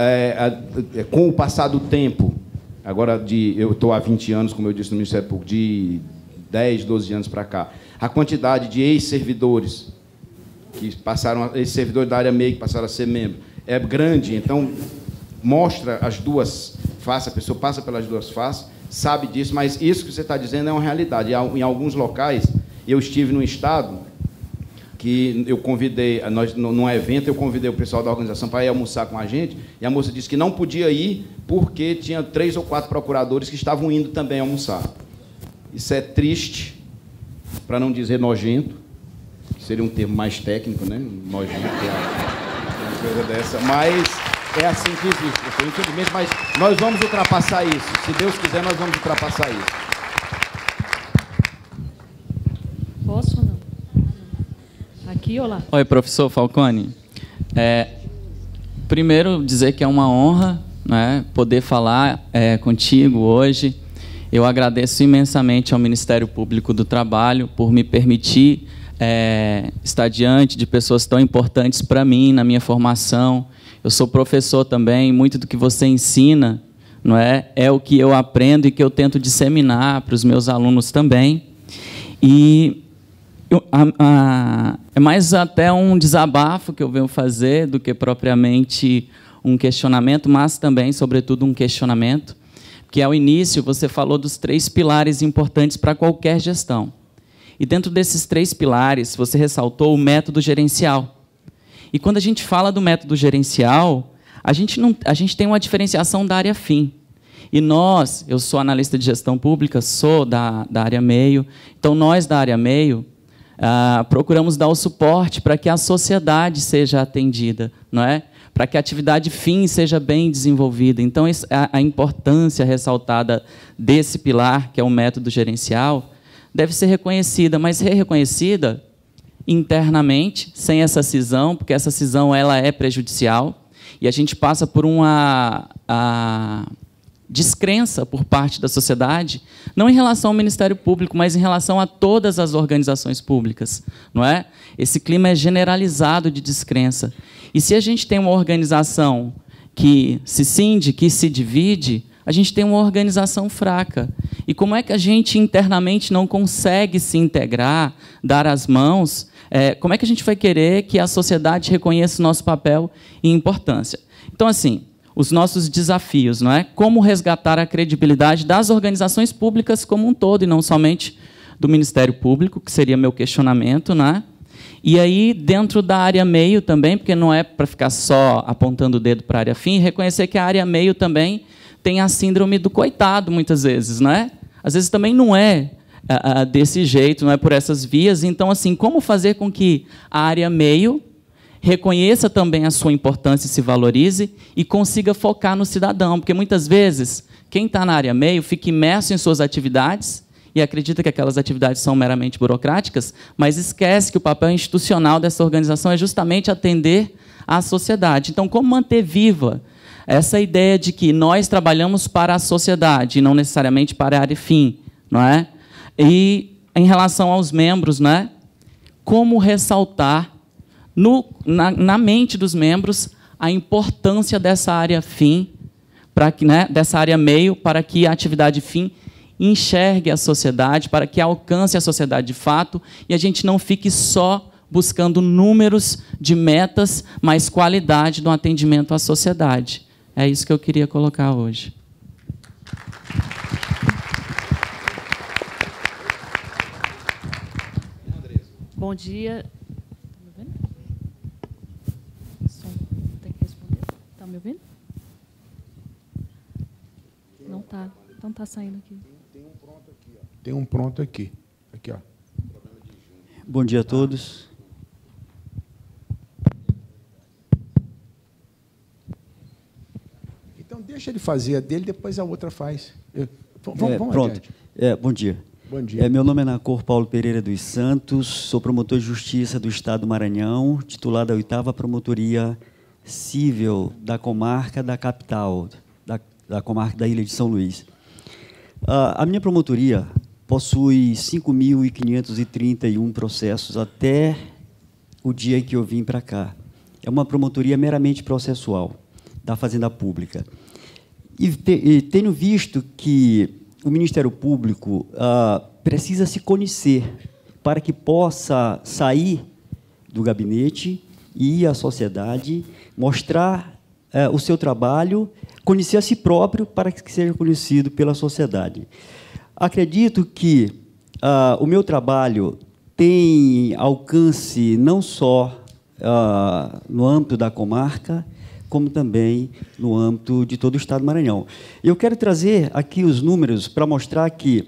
Com o passar do tempo, agora, eu estou há 20 anos, como eu disse, no Ministério Público, de 10, 12 anos para cá, a quantidade de ex-servidores que passaram, ex-servidores da área meio que passaram a ser membro, é grande. Então, mostra as duas faces, a pessoa passa pelas duas faces, sabe disso, mas isso que você está dizendo é uma realidade. Em alguns locais, eu estive num estado que eu convidei, num evento, eu convidei o pessoal da organização para ir almoçar com a gente, e a moça disse que não podia ir porque tinha 3 ou 4 procuradores que estavam indo também almoçar. Isso é triste, para não dizer nojento, que seria um termo mais técnico, né? Nojento, uma coisa dessa, mas é assim que existe, pessoal, infelizmente, mas nós vamos ultrapassar isso. Se Deus quiser, nós vamos ultrapassar isso. Posso ou não? Aqui ou lá? Oi, professor Falcone. Primeiro, dizer que é uma honra, né, poder falar contigo hoje. Eu agradeço imensamente ao Ministério Público do Trabalho por me permitir estar diante de pessoas tão importantes para mim, na minha formação. Eu sou professor também, muito do que você ensina, não é o que eu aprendo e que eu tento disseminar para os meus alunos também. E é mais até um desabafo que eu venho fazer do que propriamente um questionamento, mas também, sobretudo, um questionamento, que ao início você falou dos 3 pilares importantes para qualquer gestão. E dentro desses 3 pilares, você ressaltou o método gerencial. E quando a gente fala do método gerencial, a gente tem uma diferenciação da área fim. E eu sou analista de gestão pública, sou da área meio, então nós da área meio procuramos dar o suporte para que a sociedade seja atendida, não é? Para que a atividade fim seja bem desenvolvida. Então, a importância ressaltada desse pilar, que é o método gerencial, deve ser reconhecida, mas ser reconhecida internamente, sem essa cisão, porque essa cisão ela é prejudicial, e a gente passa por uma descrença por parte da sociedade, não em relação ao Ministério Público, mas em relação a todas as organizações públicas, não é? Esse clima é generalizado de descrença. E se a gente tem uma organização que se cinde, que se divide, a gente tem uma organização fraca. E como é que a gente internamente não consegue se integrar, dar as mãos? Como é que a gente vai querer que a sociedade reconheça o nosso papel e importância? Então, assim, os nossos desafios, não é? Como resgatar a credibilidade das organizações públicas como um todo, e não somente do Ministério Público, que seria meu questionamento, não é? E aí, dentro da área meio também, porque não é para ficar só apontando o dedo para a área fim, reconhecer que a área meio também tem a síndrome do coitado, muitas vezes, não é? Às vezes também não é desse jeito, não é por essas vias. Então, assim, como fazer com que a área meio reconheça também a sua importância e se valorize e consiga focar no cidadão? Porque, muitas vezes, quem está na área meio fica imerso em suas atividades e acredita que aquelas atividades são meramente burocráticas, mas esquece que o papel institucional dessa organização é justamente atender à sociedade. Então, como manter viva essa ideia de que nós trabalhamos para a sociedade e não necessariamente para a área fim, não é? E, em relação aos membros, não é? Como ressaltar na mente dos membros a importância dessa área fim, dessa área meio, para que a atividade fim enxergue a sociedade, para que alcance a sociedade de fato, e a gente não fique só buscando números de metas, mas qualidade do atendimento à sociedade. É isso que eu queria colocar hoje. Bom dia. Está me ouvindo? Tem que responder. Está me ouvindo? Não está. Então está saindo aqui. Tem um pronto aqui. Aqui, ó. Bom dia a todos. Então, deixa ele fazer a dele, depois a outra faz. Vamos pronto. Adiante. Bom dia. Bom dia. Meu nome é Nacor Paulo Pereira dos Santos, sou promotor de Justiça do Estado do Maranhão, titular da 8ª Promotoria Civil da comarca da capital, da comarca da Ilha de São Luís. A minha promotoria possui 5.531 processos até o dia em que eu vim para cá. É uma promotoria meramente processual da Fazenda Pública. E tenho visto que o Ministério Público precisa se conhecer para que possa sair do gabinete e ir à sociedade, mostrar o seu trabalho, conhecer a si próprio para que seja conhecido pela sociedade. Acredito que o meu trabalho tem alcance não só no âmbito da comarca, como também no âmbito de todo o Estado do Maranhão. Eu quero trazer aqui os números para mostrar que,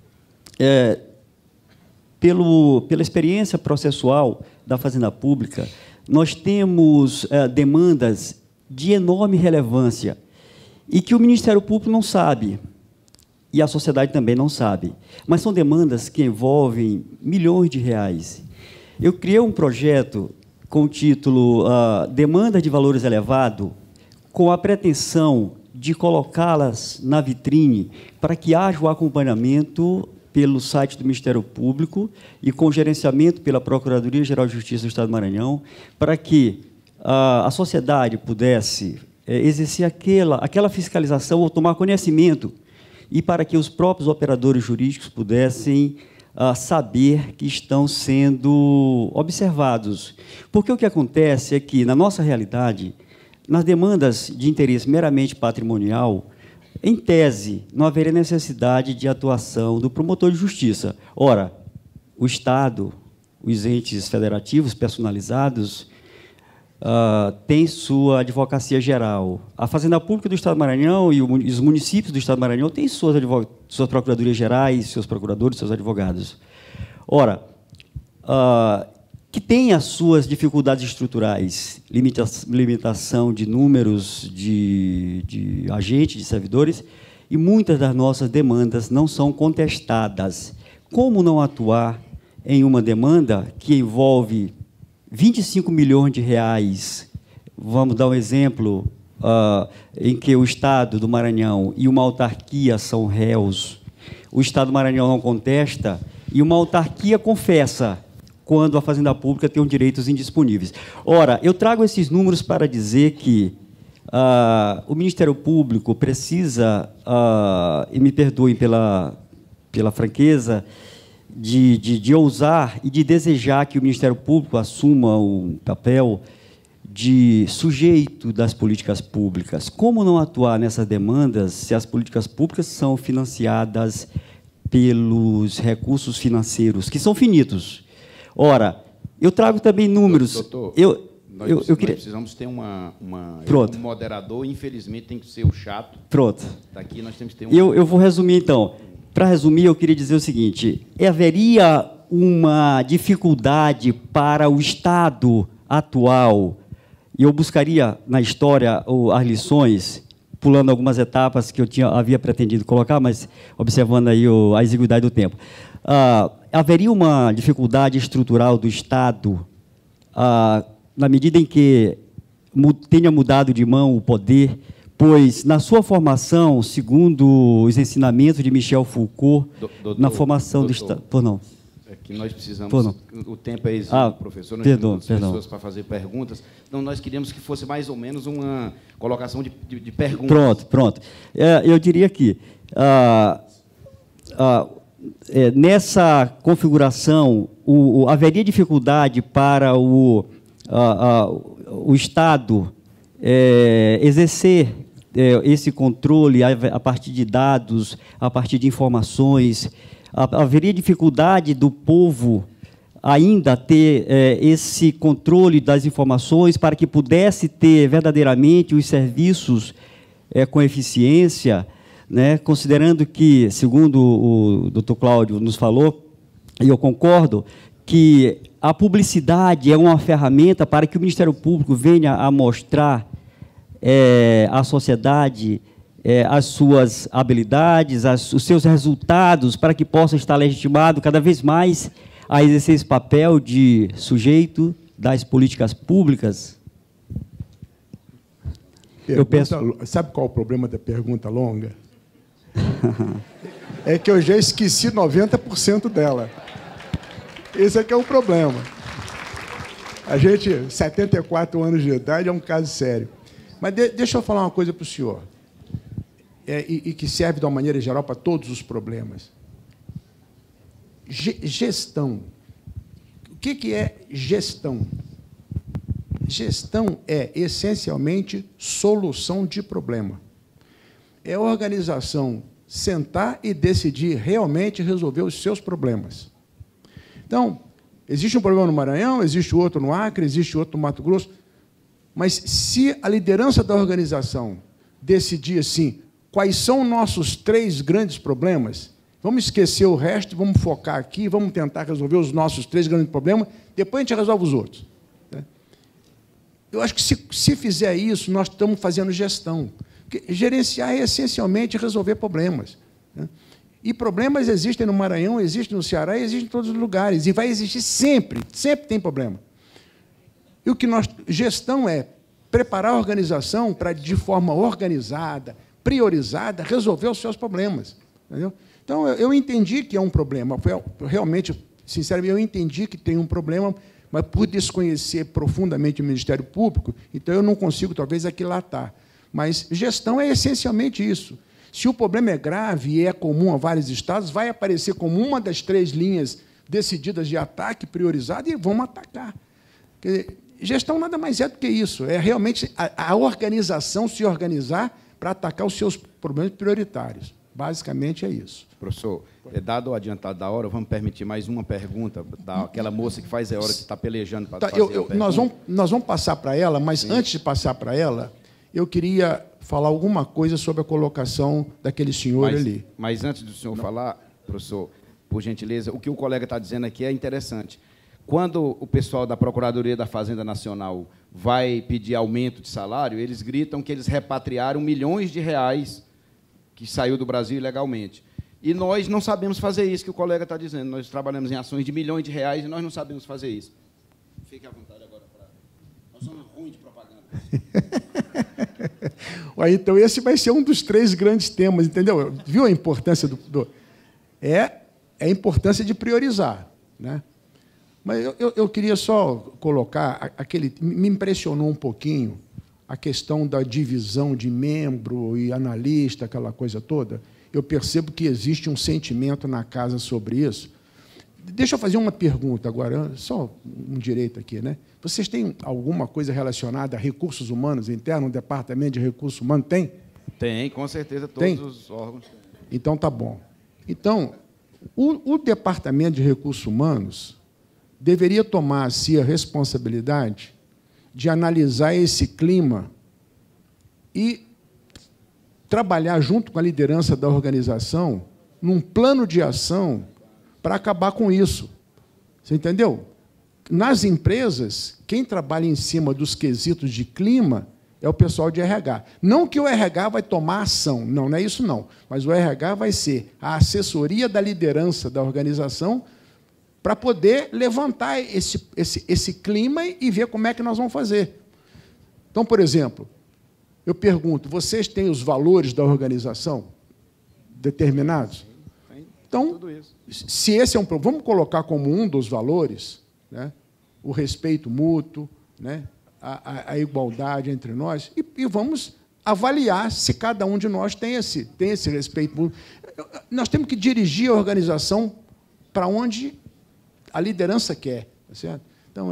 pela experiência processual da Fazenda Pública, nós temos demandas de enorme relevância e que o Ministério Público não sabe, e a sociedade também não sabe, mas são demandas que envolvem milhões de reais. Eu criei um projeto com o título Demanda de Valores Elevados, com a pretensão de colocá-las na vitrine para que haja o acompanhamento pelo site do Ministério Público e com gerenciamento pela Procuradoria-Geral de Justiça do Estado do Maranhão, para que a sociedade pudesse exercer aquela fiscalização ou tomar conhecimento e para que os próprios operadores jurídicos pudessem saber que estão sendo observados. Porque o que acontece é que, na nossa realidade, nas demandas de interesse meramente patrimonial, em tese, não haveria necessidade de atuação do promotor de justiça. Ora, o Estado, os entes federativos personalizados, tem sua advocacia geral. A Fazenda Pública do Estado do Maranhão e os municípios do Estado do Maranhão têm suas procuradorias gerais, seus procuradores, seus advogados. Ora, que tem as suas dificuldades estruturais, limitação de números de agentes, de servidores, e muitas das nossas demandas não são contestadas. Como não atuar em uma demanda que envolve 25 milhões de reais? Vamos dar um exemplo em que o Estado do Maranhão e uma autarquia são réus. O Estado do Maranhão não contesta e uma autarquia confessa quando a Fazenda Pública tem direitos indisponíveis. Ora, eu trago esses números para dizer que O Ministério Público precisa, e me perdoem pela franqueza, de ousar e de desejar que o Ministério Público assuma o papel de sujeito das políticas públicas. Como não atuar nessas demandas se as políticas públicas são financiadas pelos recursos financeiros, que são finitos? Ora, eu trago também números. Doutor, eu nós queria... precisamos ter um moderador, infelizmente tem que ser o chato. Pronto. Daqui nós temos que ter um... Eu vou resumir, então. Para resumir, eu queria dizer o seguinte: haveria uma dificuldade para o Estado atual, e eu buscaria na história as lições, pulando algumas etapas que eu havia pretendido colocar, mas observando aí a exiguidade do tempo. Haveria uma dificuldade estrutural do Estado, na medida em que tenha mudado de mão o poder, pois, na sua formação, segundo os ensinamentos de Michel Foucault, na formação do Estado... Por não. É que nós precisamos... O tempo é exíguo, professor. Nós temos pessoas para fazer perguntas. Então, nós queríamos que fosse mais ou menos uma colocação de perguntas. Pronto. Eu diria que, nessa configuração, haveria dificuldade para o Estado exercer esse controle a partir de dados, a partir de informações. Haveria dificuldade do povo ainda ter esse controle das informações para que pudesse ter verdadeiramente os serviços com eficiência, né? Considerando que, segundo o doutor Cláudio nos falou, e eu concordo, que a publicidade é uma ferramenta para que o Ministério Público venha a mostrar à sociedade as suas habilidades, os seus resultados, para que possa estar legitimado cada vez mais a exercer esse papel de sujeito das políticas públicas? Sabe qual é o problema da pergunta longa? É que eu já esqueci 90% dela. Esse é que é o problema. A gente, 74 anos de idade, é um caso sério. Mas deixa eu falar uma coisa para o senhor, e que serve de uma maneira geral para todos os problemas. Gestão. O que é gestão? Gestão é, essencialmente, solução de problema. É a organização sentar e decidir realmente resolver os seus problemas. Então, existe um problema no Maranhão, existe outro no Acre, existe outro no Mato Grosso, mas se a liderança da organização decidir assim, quais são nossos 3 grandes problemas, vamos esquecer o resto, vamos focar aqui, vamos tentar resolver os nossos 3 grandes problemas, depois a gente resolve os outros. Eu acho que se fizer isso, nós estamos fazendo gestão. Porque gerenciar é essencialmente resolver problemas. E problemas existem no Maranhão, existem no Ceará, existem em todos os lugares. E vai existir sempre, sempre tem problema. E o que gestão é preparar a organização para, de forma organizada, priorizada, resolver os seus problemas. Entendeu? Então, eu entendi que é um problema. Realmente, sinceramente, eu entendi que tem um problema, mas por desconhecer profundamente o Ministério Público, então eu não consigo, talvez, aquilatar. Mas gestão é essencialmente isso. Se o problema é grave e é comum a vários estados, vai aparecer como uma das 3 linhas decididas de ataque priorizada e vamos atacar. Quer dizer, gestão nada mais é do que isso. É realmente a organização se organizar para atacar os seus problemas prioritários. Basicamente é isso. Professor, dado o adiantado da hora, vamos permitir mais uma pergunta daquela moça que faz a hora que está pelejando para fazer a pergunta. Nós vamos passar para ela, mas sim, antes de passar para ela, eu queria falar alguma coisa sobre a colocação daquele senhor ali. Mas antes do senhor falar, professor, por gentileza, o que o colega está dizendo aqui é interessante. Quando o pessoal da Procuradoria da Fazenda Nacional vai pedir aumento de salário, eles gritam que eles repatriaram milhões de reais que saiu do Brasil ilegalmente. E nós não sabemos fazer isso que o colega está dizendo. Nós trabalhamos em ações de milhões de reais e nós não sabemos fazer isso. Fique à vontade agora. Nós somos ruins de propaganda. Então, esse vai ser um dos 3 grandes temas, entendeu? Viu a importância É a importância de priorizar, né? Mas eu queria só colocar me impressionou um pouquinho a questão da divisão de membro e analista, aquela coisa toda, eu percebo que existe um sentimento na casa sobre isso. Deixa eu fazer uma pergunta agora, só um direito aqui, né? Vocês têm alguma coisa relacionada a recursos humanos internos, um departamento de recursos humanos? Tem? Tem, com certeza, todos os órgãos. Então, tá bom. Então, o departamento de recursos humanos deveria tomar a si a responsabilidade de analisar esse clima e trabalhar junto com a liderança da organização num plano de ação para acabar com isso. Você entendeu? Nas empresas, quem trabalha em cima dos quesitos de clima é o pessoal de RH. Não que o RH vai tomar ação, não é isso não. Mas o RH vai ser a assessoria da liderança da organização para poder levantar esse clima e ver como é que nós vamos fazer. Então, por exemplo, eu pergunto, vocês têm os valores da organização determinados? Então, se esse é um problema, vamos colocar como um dos valores, né, o respeito mútuo, né, a igualdade entre nós, e vamos avaliar se cada um de nós tem esse respeito mútuo. Nós temos que dirigir a organização para onde a liderança quer. Tá certo? Então,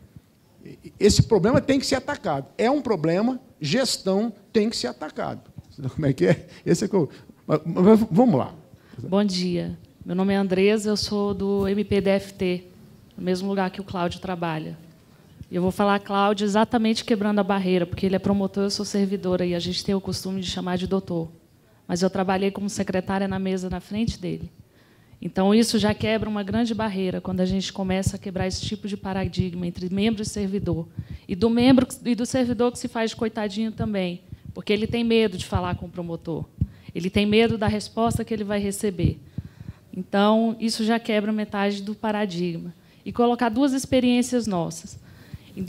esse problema tem que ser atacado. É um problema, gestão tem que ser atacado. Como é que é? Esse é que eu... Mas vamos lá. Bom dia. Meu nome é Andresa, eu sou do MPDFT, no mesmo lugar que o Cláudio trabalha. E eu vou falar Cláudio exatamente quebrando a barreira, porque ele é promotor, eu sou servidora, e a gente tem o costume de chamar de doutor. Mas eu trabalhei como secretária na mesa na frente dele. Então, isso já quebra uma grande barreira, quando a gente começa a quebrar esse tipo de paradigma entre membro e servidor. E do membro e do servidor que se faz de coitadinho também, porque ele tem medo de falar com o promotor. Ele tem medo da resposta que ele vai receber. Então, isso já quebra metade do paradigma. E colocar duas experiências nossas. Em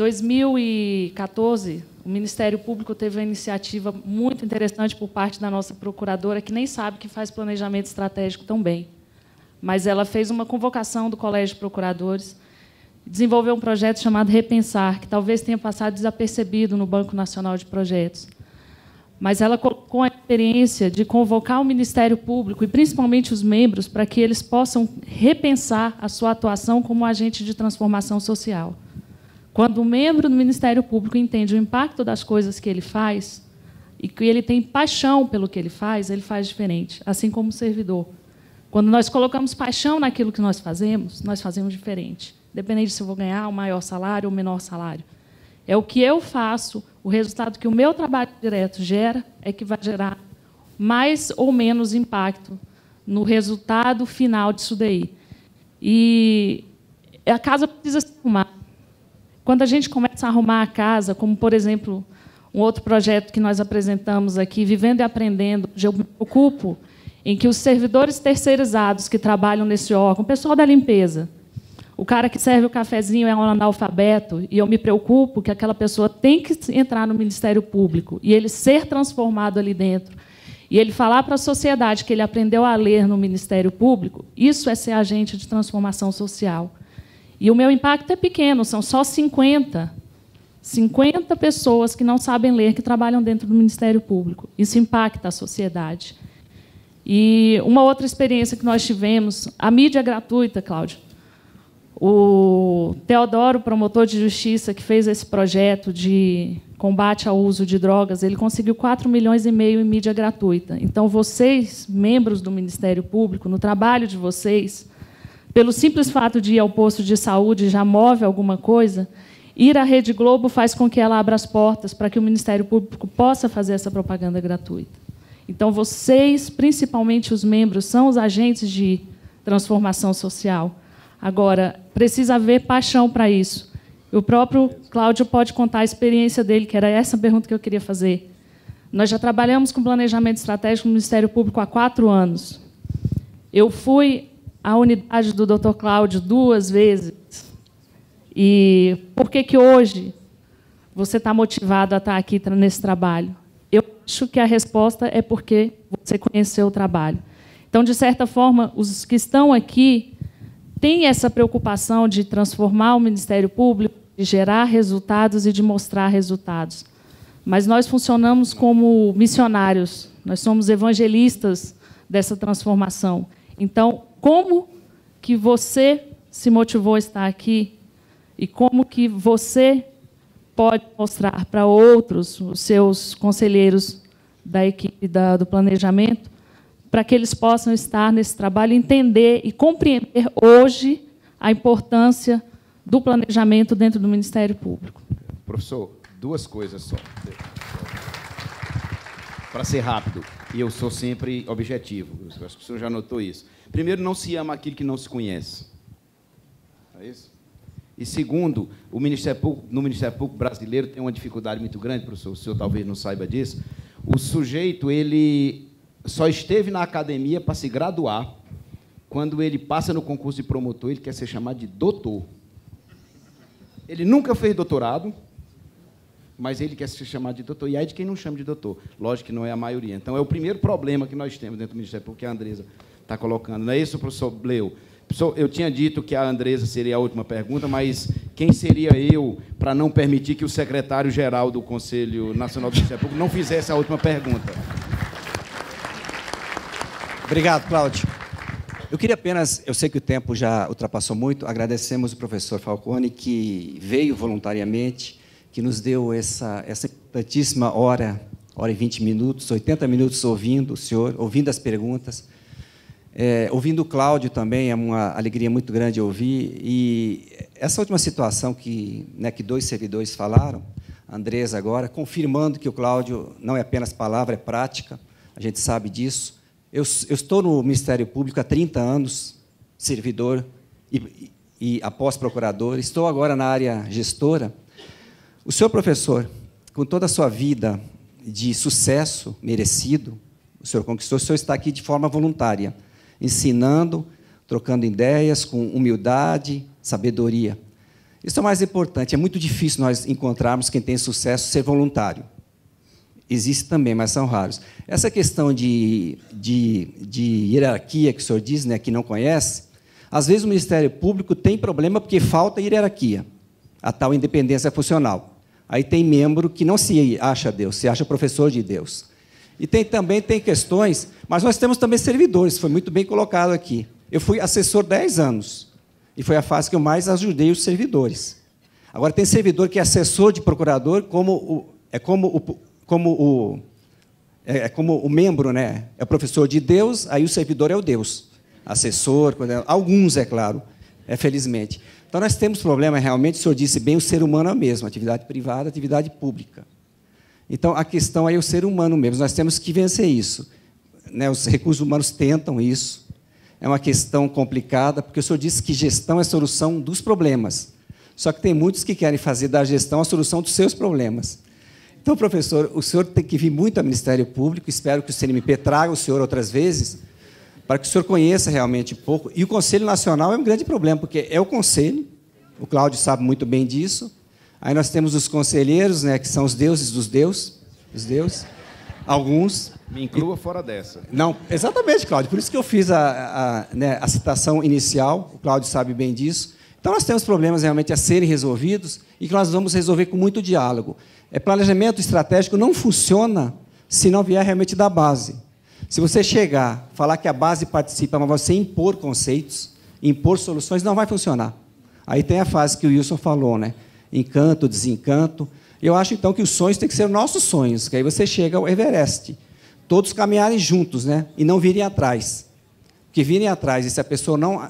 2014, o Ministério Público teve uma iniciativa muito interessante por parte da nossa procuradora, que nem sabe que faz planejamento estratégico tão bem. Mas ela fez uma convocação do Colégio de Procuradores, desenvolveu um projeto chamado Repensar, que talvez tenha passado desapercebido no Banco Nacional de Projetos. Mas ela colocou a experiência de convocar o Ministério Público, e principalmente os membros, para que eles possam repensar a sua atuação como agente de transformação social. Quando o membro do Ministério Público entende o impacto das coisas que ele faz e que ele tem paixão pelo que ele faz diferente, assim como o servidor. Quando nós colocamos paixão naquilo que nós fazemos diferente, independente se eu vou ganhar um maior salário ou um menor salário. É o que eu faço, o resultado que o meu trabalho direto gera é que vai gerar mais ou menos impacto no resultado final disso daí. E a casa precisa se arrumar. Quando a gente começa a arrumar a casa, como, por exemplo, um outro projeto que nós apresentamos aqui, Vivendo e Aprendendo, eu me preocupo em que os servidores terceirizados que trabalham nesse órgão, o pessoal da limpeza, o cara que serve o cafezinho é um analfabeto, e eu me preocupo que aquela pessoa tem que entrar no Ministério Público e ele ser transformado ali dentro, e ele falar para a sociedade que ele aprendeu a ler no Ministério Público, isso é ser agente de transformação social. E o meu impacto é pequeno, são só 50 pessoas que não sabem ler, que trabalham dentro do Ministério Público. Isso impacta a sociedade. E uma outra experiência que nós tivemos, a mídia gratuita, Cláudio. O Teodoro, promotor de justiça, que fez esse projeto de combate ao uso de drogas, ele conseguiu 4,5 milhões em mídia gratuita. Então, vocês, membros do Ministério Público, no trabalho de vocês, pelo simples fato de ir ao posto de saúde já move alguma coisa, ir à Rede Globo faz com que ela abra as portas para que o Ministério Público possa fazer essa propaganda gratuita. Então, vocês, principalmente os membros, são os agentes de transformação social. Agora, precisa haver paixão para isso. O próprio Cláudio pode contar a experiência dele, que era essa pergunta que eu queria fazer. Nós já trabalhamos com planejamento estratégico no Ministério Público há 4 anos. Eu fui à unidade do Dr. Cláudio 2 vezes. E por que hoje você está motivado a estar aqui nesse trabalho? Eu acho que a resposta é porque você conheceu o trabalho. Então, de certa forma, os que estão aqui têm essa preocupação de transformar o Ministério Público, de gerar resultados e de mostrar resultados. mas nós funcionamos como missionários, nós somos evangelistas dessa transformação. Então, como que você se motivou a estar aqui e como que você pode mostrar para outros, os seus conselheiros da equipe do planejamento, para que eles possam estar nesse trabalho, entender e compreender hoje a importância do planejamento dentro do Ministério Público. Professor, duas coisas só. Para ser rápido, e eu sou sempre objetivo, eu acho que o senhor já notou isso. Primeiro, não se ama aquilo que não se conhece. É isso? E segundo, no Ministério Público brasileiro tem uma dificuldade muito grande, professor, o senhor talvez não saiba disso. O sujeito, ele só esteve na academia para se graduar. Quando ele passa no concurso de promotor, ele quer ser chamado de doutor. Ele nunca fez doutorado, mas ele quer ser chamado de doutor. E aí de quem não chama de doutor? Lógico que não é a maioria. Então, é o primeiro problema que nós temos dentro do Ministério Público, que a Andresa está colocando. Não é isso, professor Bleu? Professor, eu tinha dito que a Andresa seria a última pergunta, mas quem seria eu para não permitir que o secretário-geral do Conselho Nacional do Ministério Público não fizesse a última pergunta? Obrigado, Cláudio. Eu queria apenas, eu sei que o tempo já ultrapassou muito, agradecemos o professor Falcone, que veio voluntariamente, que nos deu essa importantíssima hora e 20 minutos, 80 minutos ouvindo o senhor, ouvindo as perguntas. Ouvindo o Cláudio também, é uma alegria muito grande ouvir. E essa última situação que dois servidores falaram, a Andresa agora, confirmando que o Cláudio não é apenas palavra, é prática, a gente sabe disso. Eu estou no Ministério Público há 30 anos, servidor e após procurador, estou agora na área gestora. O senhor professor, com toda a sua vida de sucesso merecido, o senhor conquistou, o senhor está aqui de forma voluntária, ensinando, trocando ideias, com humildade, sabedoria. Isso é o mais importante. É muito difícil nós encontrarmos quem tem sucesso ser voluntário. Existe também, mas são raros. Essa questão de hierarquia que o senhor diz, que não conhece, às vezes o Ministério Público tem problema porque falta hierarquia, a tal independência funcional. Aí tem membro que não se acha Deus, se acha professor de Deus. E também tem questões, mas nós temos também servidores, foi muito bem colocado aqui. Eu fui assessor 10 anos, e foi a fase que eu mais ajudei os servidores. Agora, tem servidor que é assessor de procurador, como o membro, é professor de Deus, aí o servidor é o Deus. Assessor, alguns, é claro, felizmente. Então, nós temos problema, realmente, o senhor disse bem, o ser humano é o mesmo, atividade privada, atividade pública. Então, a questão aí é o ser humano mesmo. Nós temos que vencer isso. Os recursos humanos tentam isso. É uma questão complicada, porque o senhor disse que gestão é a solução dos problemas. Só que tem muitos que querem fazer da gestão a solução dos seus problemas. Então, professor, o senhor tem que vir muito ao Ministério Público. Espero que o CNMP traga o senhor outras vezes, para que o senhor conheça realmente um pouco. E o Conselho Nacional é um grande problema, porque é o Conselho, o Cláudio sabe muito bem disso. Aí nós temos os conselheiros, que são os deuses dos deuses, alguns. Me inclua fora dessa. Não, exatamente, Cláudio. Por isso que eu fiz a citação inicial, o Cláudio sabe bem disso. Então, nós temos problemas realmente a serem resolvidos e que nós vamos resolver com muito diálogo. Planejamento estratégico não funciona se não vier realmente da base. Se você chegar, falar que a base participa, mas você impor conceitos, impor soluções, não vai funcionar. Aí tem a fase que o Wilson falou, encanto, desencanto. Eu acho, então, que os sonhos têm que ser nossos sonhos, que aí você chega ao Everest. Todos caminharem juntos, e não virem atrás. Porque virem atrás, e se a pessoa não...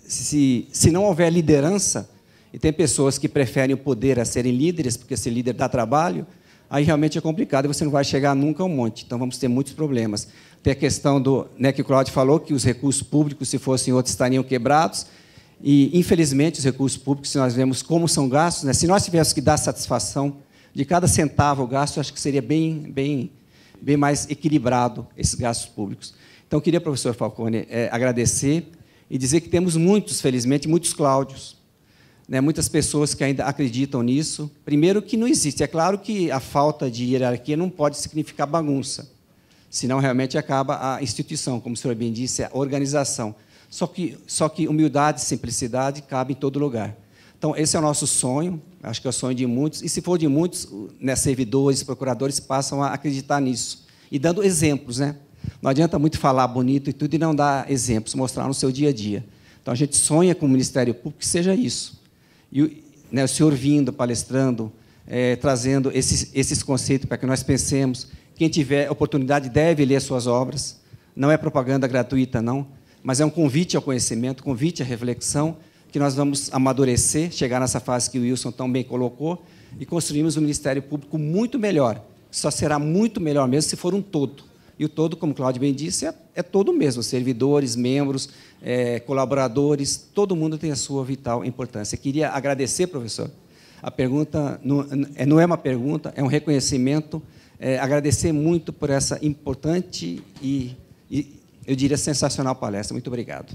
Se não houver liderança, e tem pessoas que preferem o poder a serem líderes, porque ser líder dá trabalho, aí realmente é complicado, e você não vai chegar nunca a um monte. Então, vamos ter muitos problemas. Tem a questão do... que o Cláudio falou, que os recursos públicos, se fossem outros, estariam quebrados. E, infelizmente, os recursos públicos, se nós vemos como são gastos, se nós tivéssemos que dar satisfação de cada centavo gasto, acho que seria bem mais equilibrado esses gastos públicos. Então, eu queria, professor Falcone, agradecer e dizer que temos muitos, felizmente, muitos Cláudios, muitas pessoas que ainda acreditam nisso. Primeiro, que não existe. É claro que a falta de hierarquia não pode significar bagunça, senão realmente acaba a instituição, como o senhor bem disse, a organização. Só que humildade e simplicidade cabem em todo lugar. Então, esse é o nosso sonho, acho que é o sonho de muitos, e se for de muitos, né, servidores, procuradores passam a acreditar nisso, e dando exemplos, né? Não adianta muito falar bonito e tudo e não dar exemplos, mostrar no seu dia a dia. Então, a gente sonha com o Ministério Público que seja isso. E, né, o senhor vindo, palestrando, trazendo esses conceitos para que nós pensemos. Quem tiver oportunidade deve ler suas obras. Não é propaganda gratuita, não, mas é um convite ao conhecimento, convite à reflexão, que nós vamos amadurecer, chegar nessa fase que o Wilson tão bem colocou, e construirmos um Ministério Público muito melhor. Só será muito melhor mesmo se for um todo. E o todo, como o Cláudio bem disse, é todo mesmo, servidores, membros, colaboradores, todo mundo tem a sua vital importância. Queria agradecer, professor. A pergunta não é uma pergunta, é um reconhecimento. Agradecer muito por essa importante e, eu diria, sensacional palestra. Muito obrigado.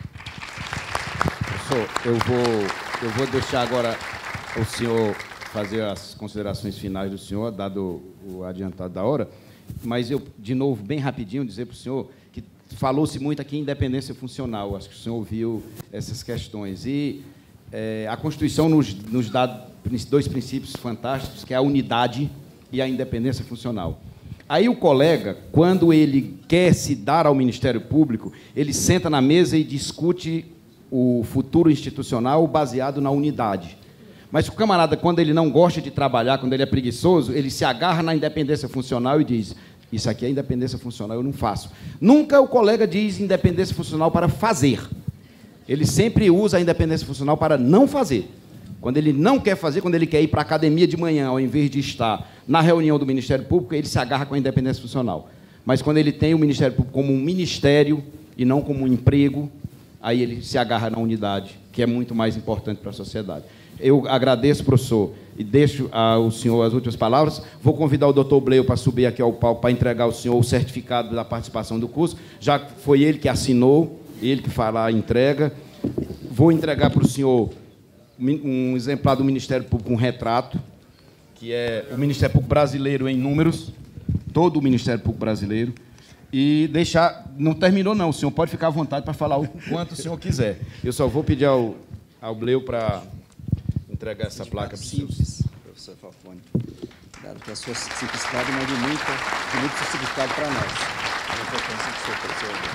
Professor, eu vou deixar agora o senhor fazer as considerações finais do senhor, dado o adiantado da hora, mas eu, de novo, bem rapidinho, dizer para o senhor que falou-se muito aqui em independência funcional, acho que o senhor ouviu essas questões, e a Constituição nos dá dois princípios fantásticos, que é a unidade e a independência funcional. Aí o colega, quando ele quer se dar ao Ministério Público, ele senta na mesa e discute o futuro institucional baseado na unidade. Mas o camarada, quando ele não gosta de trabalhar, quando ele é preguiçoso, ele se agarra na independência funcional e diz: isso aqui é independência funcional, eu não faço. Nunca o colega diz independência funcional para fazer. Ele sempre usa a independência funcional para não fazer. Quando ele não quer fazer, quando ele quer ir para a academia de manhã, ao invés de estar na reunião do Ministério Público, ele se agarra com a independência funcional. Mas quando ele tem o Ministério Público como um ministério e não como um emprego, aí ele se agarra na unidade, que é muito mais importante para a sociedade. Eu agradeço, professor, e deixo ao senhor as últimas palavras. Vou convidar o doutor Bleu para subir aqui ao palco para entregar ao senhor o certificado da participação do curso. Já foi ele que assinou, ele que fará a entrega. Vou entregar para o senhor um exemplar do Ministério Público, um retrato, que é o Ministério Público brasileiro em números, todo o Ministério Público brasileiro, e deixar... Não terminou, não. O senhor pode ficar à vontade para falar o quanto o senhor quiser. Eu só vou pedir ao Bleu para entregar essa placa para o senhor. Professor Falcone. Claro que a sua simplicidade é de muito significado para nós. A importância do senhor,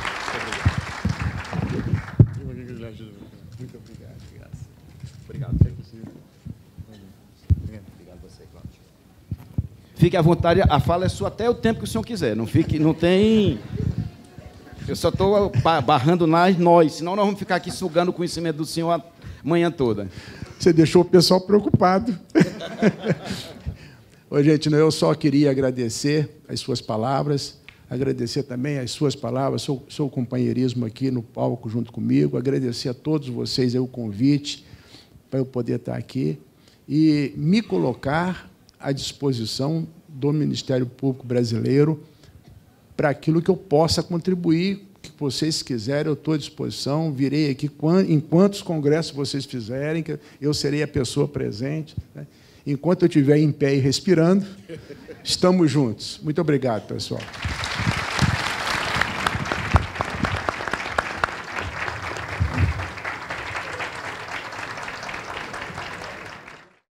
professor. Muito obrigado. Muito obrigado. Obrigado. Obrigado a você, Cláudio. Fique à vontade, a fala é sua até o tempo que o senhor quiser. Não tem... Eu só estou barrando nós, senão nós vamos ficar aqui sugando o conhecimento do senhor a manhã toda. Você deixou o pessoal preocupado. Ô, gente, eu só queria agradecer as suas palavras, agradecer também as suas palavras, seu companheirismo aqui no palco junto comigo, agradecer a todos vocês o convite para eu poder estar aqui e me colocar à disposição do Ministério Público Brasileiro para aquilo que eu possa contribuir, que vocês quiserem, eu estou à disposição, virei aqui em quantos congressos vocês fizerem, que eu serei a pessoa presente, né? Enquanto eu estiver em pé e respirando, estamos juntos. Muito obrigado, pessoal.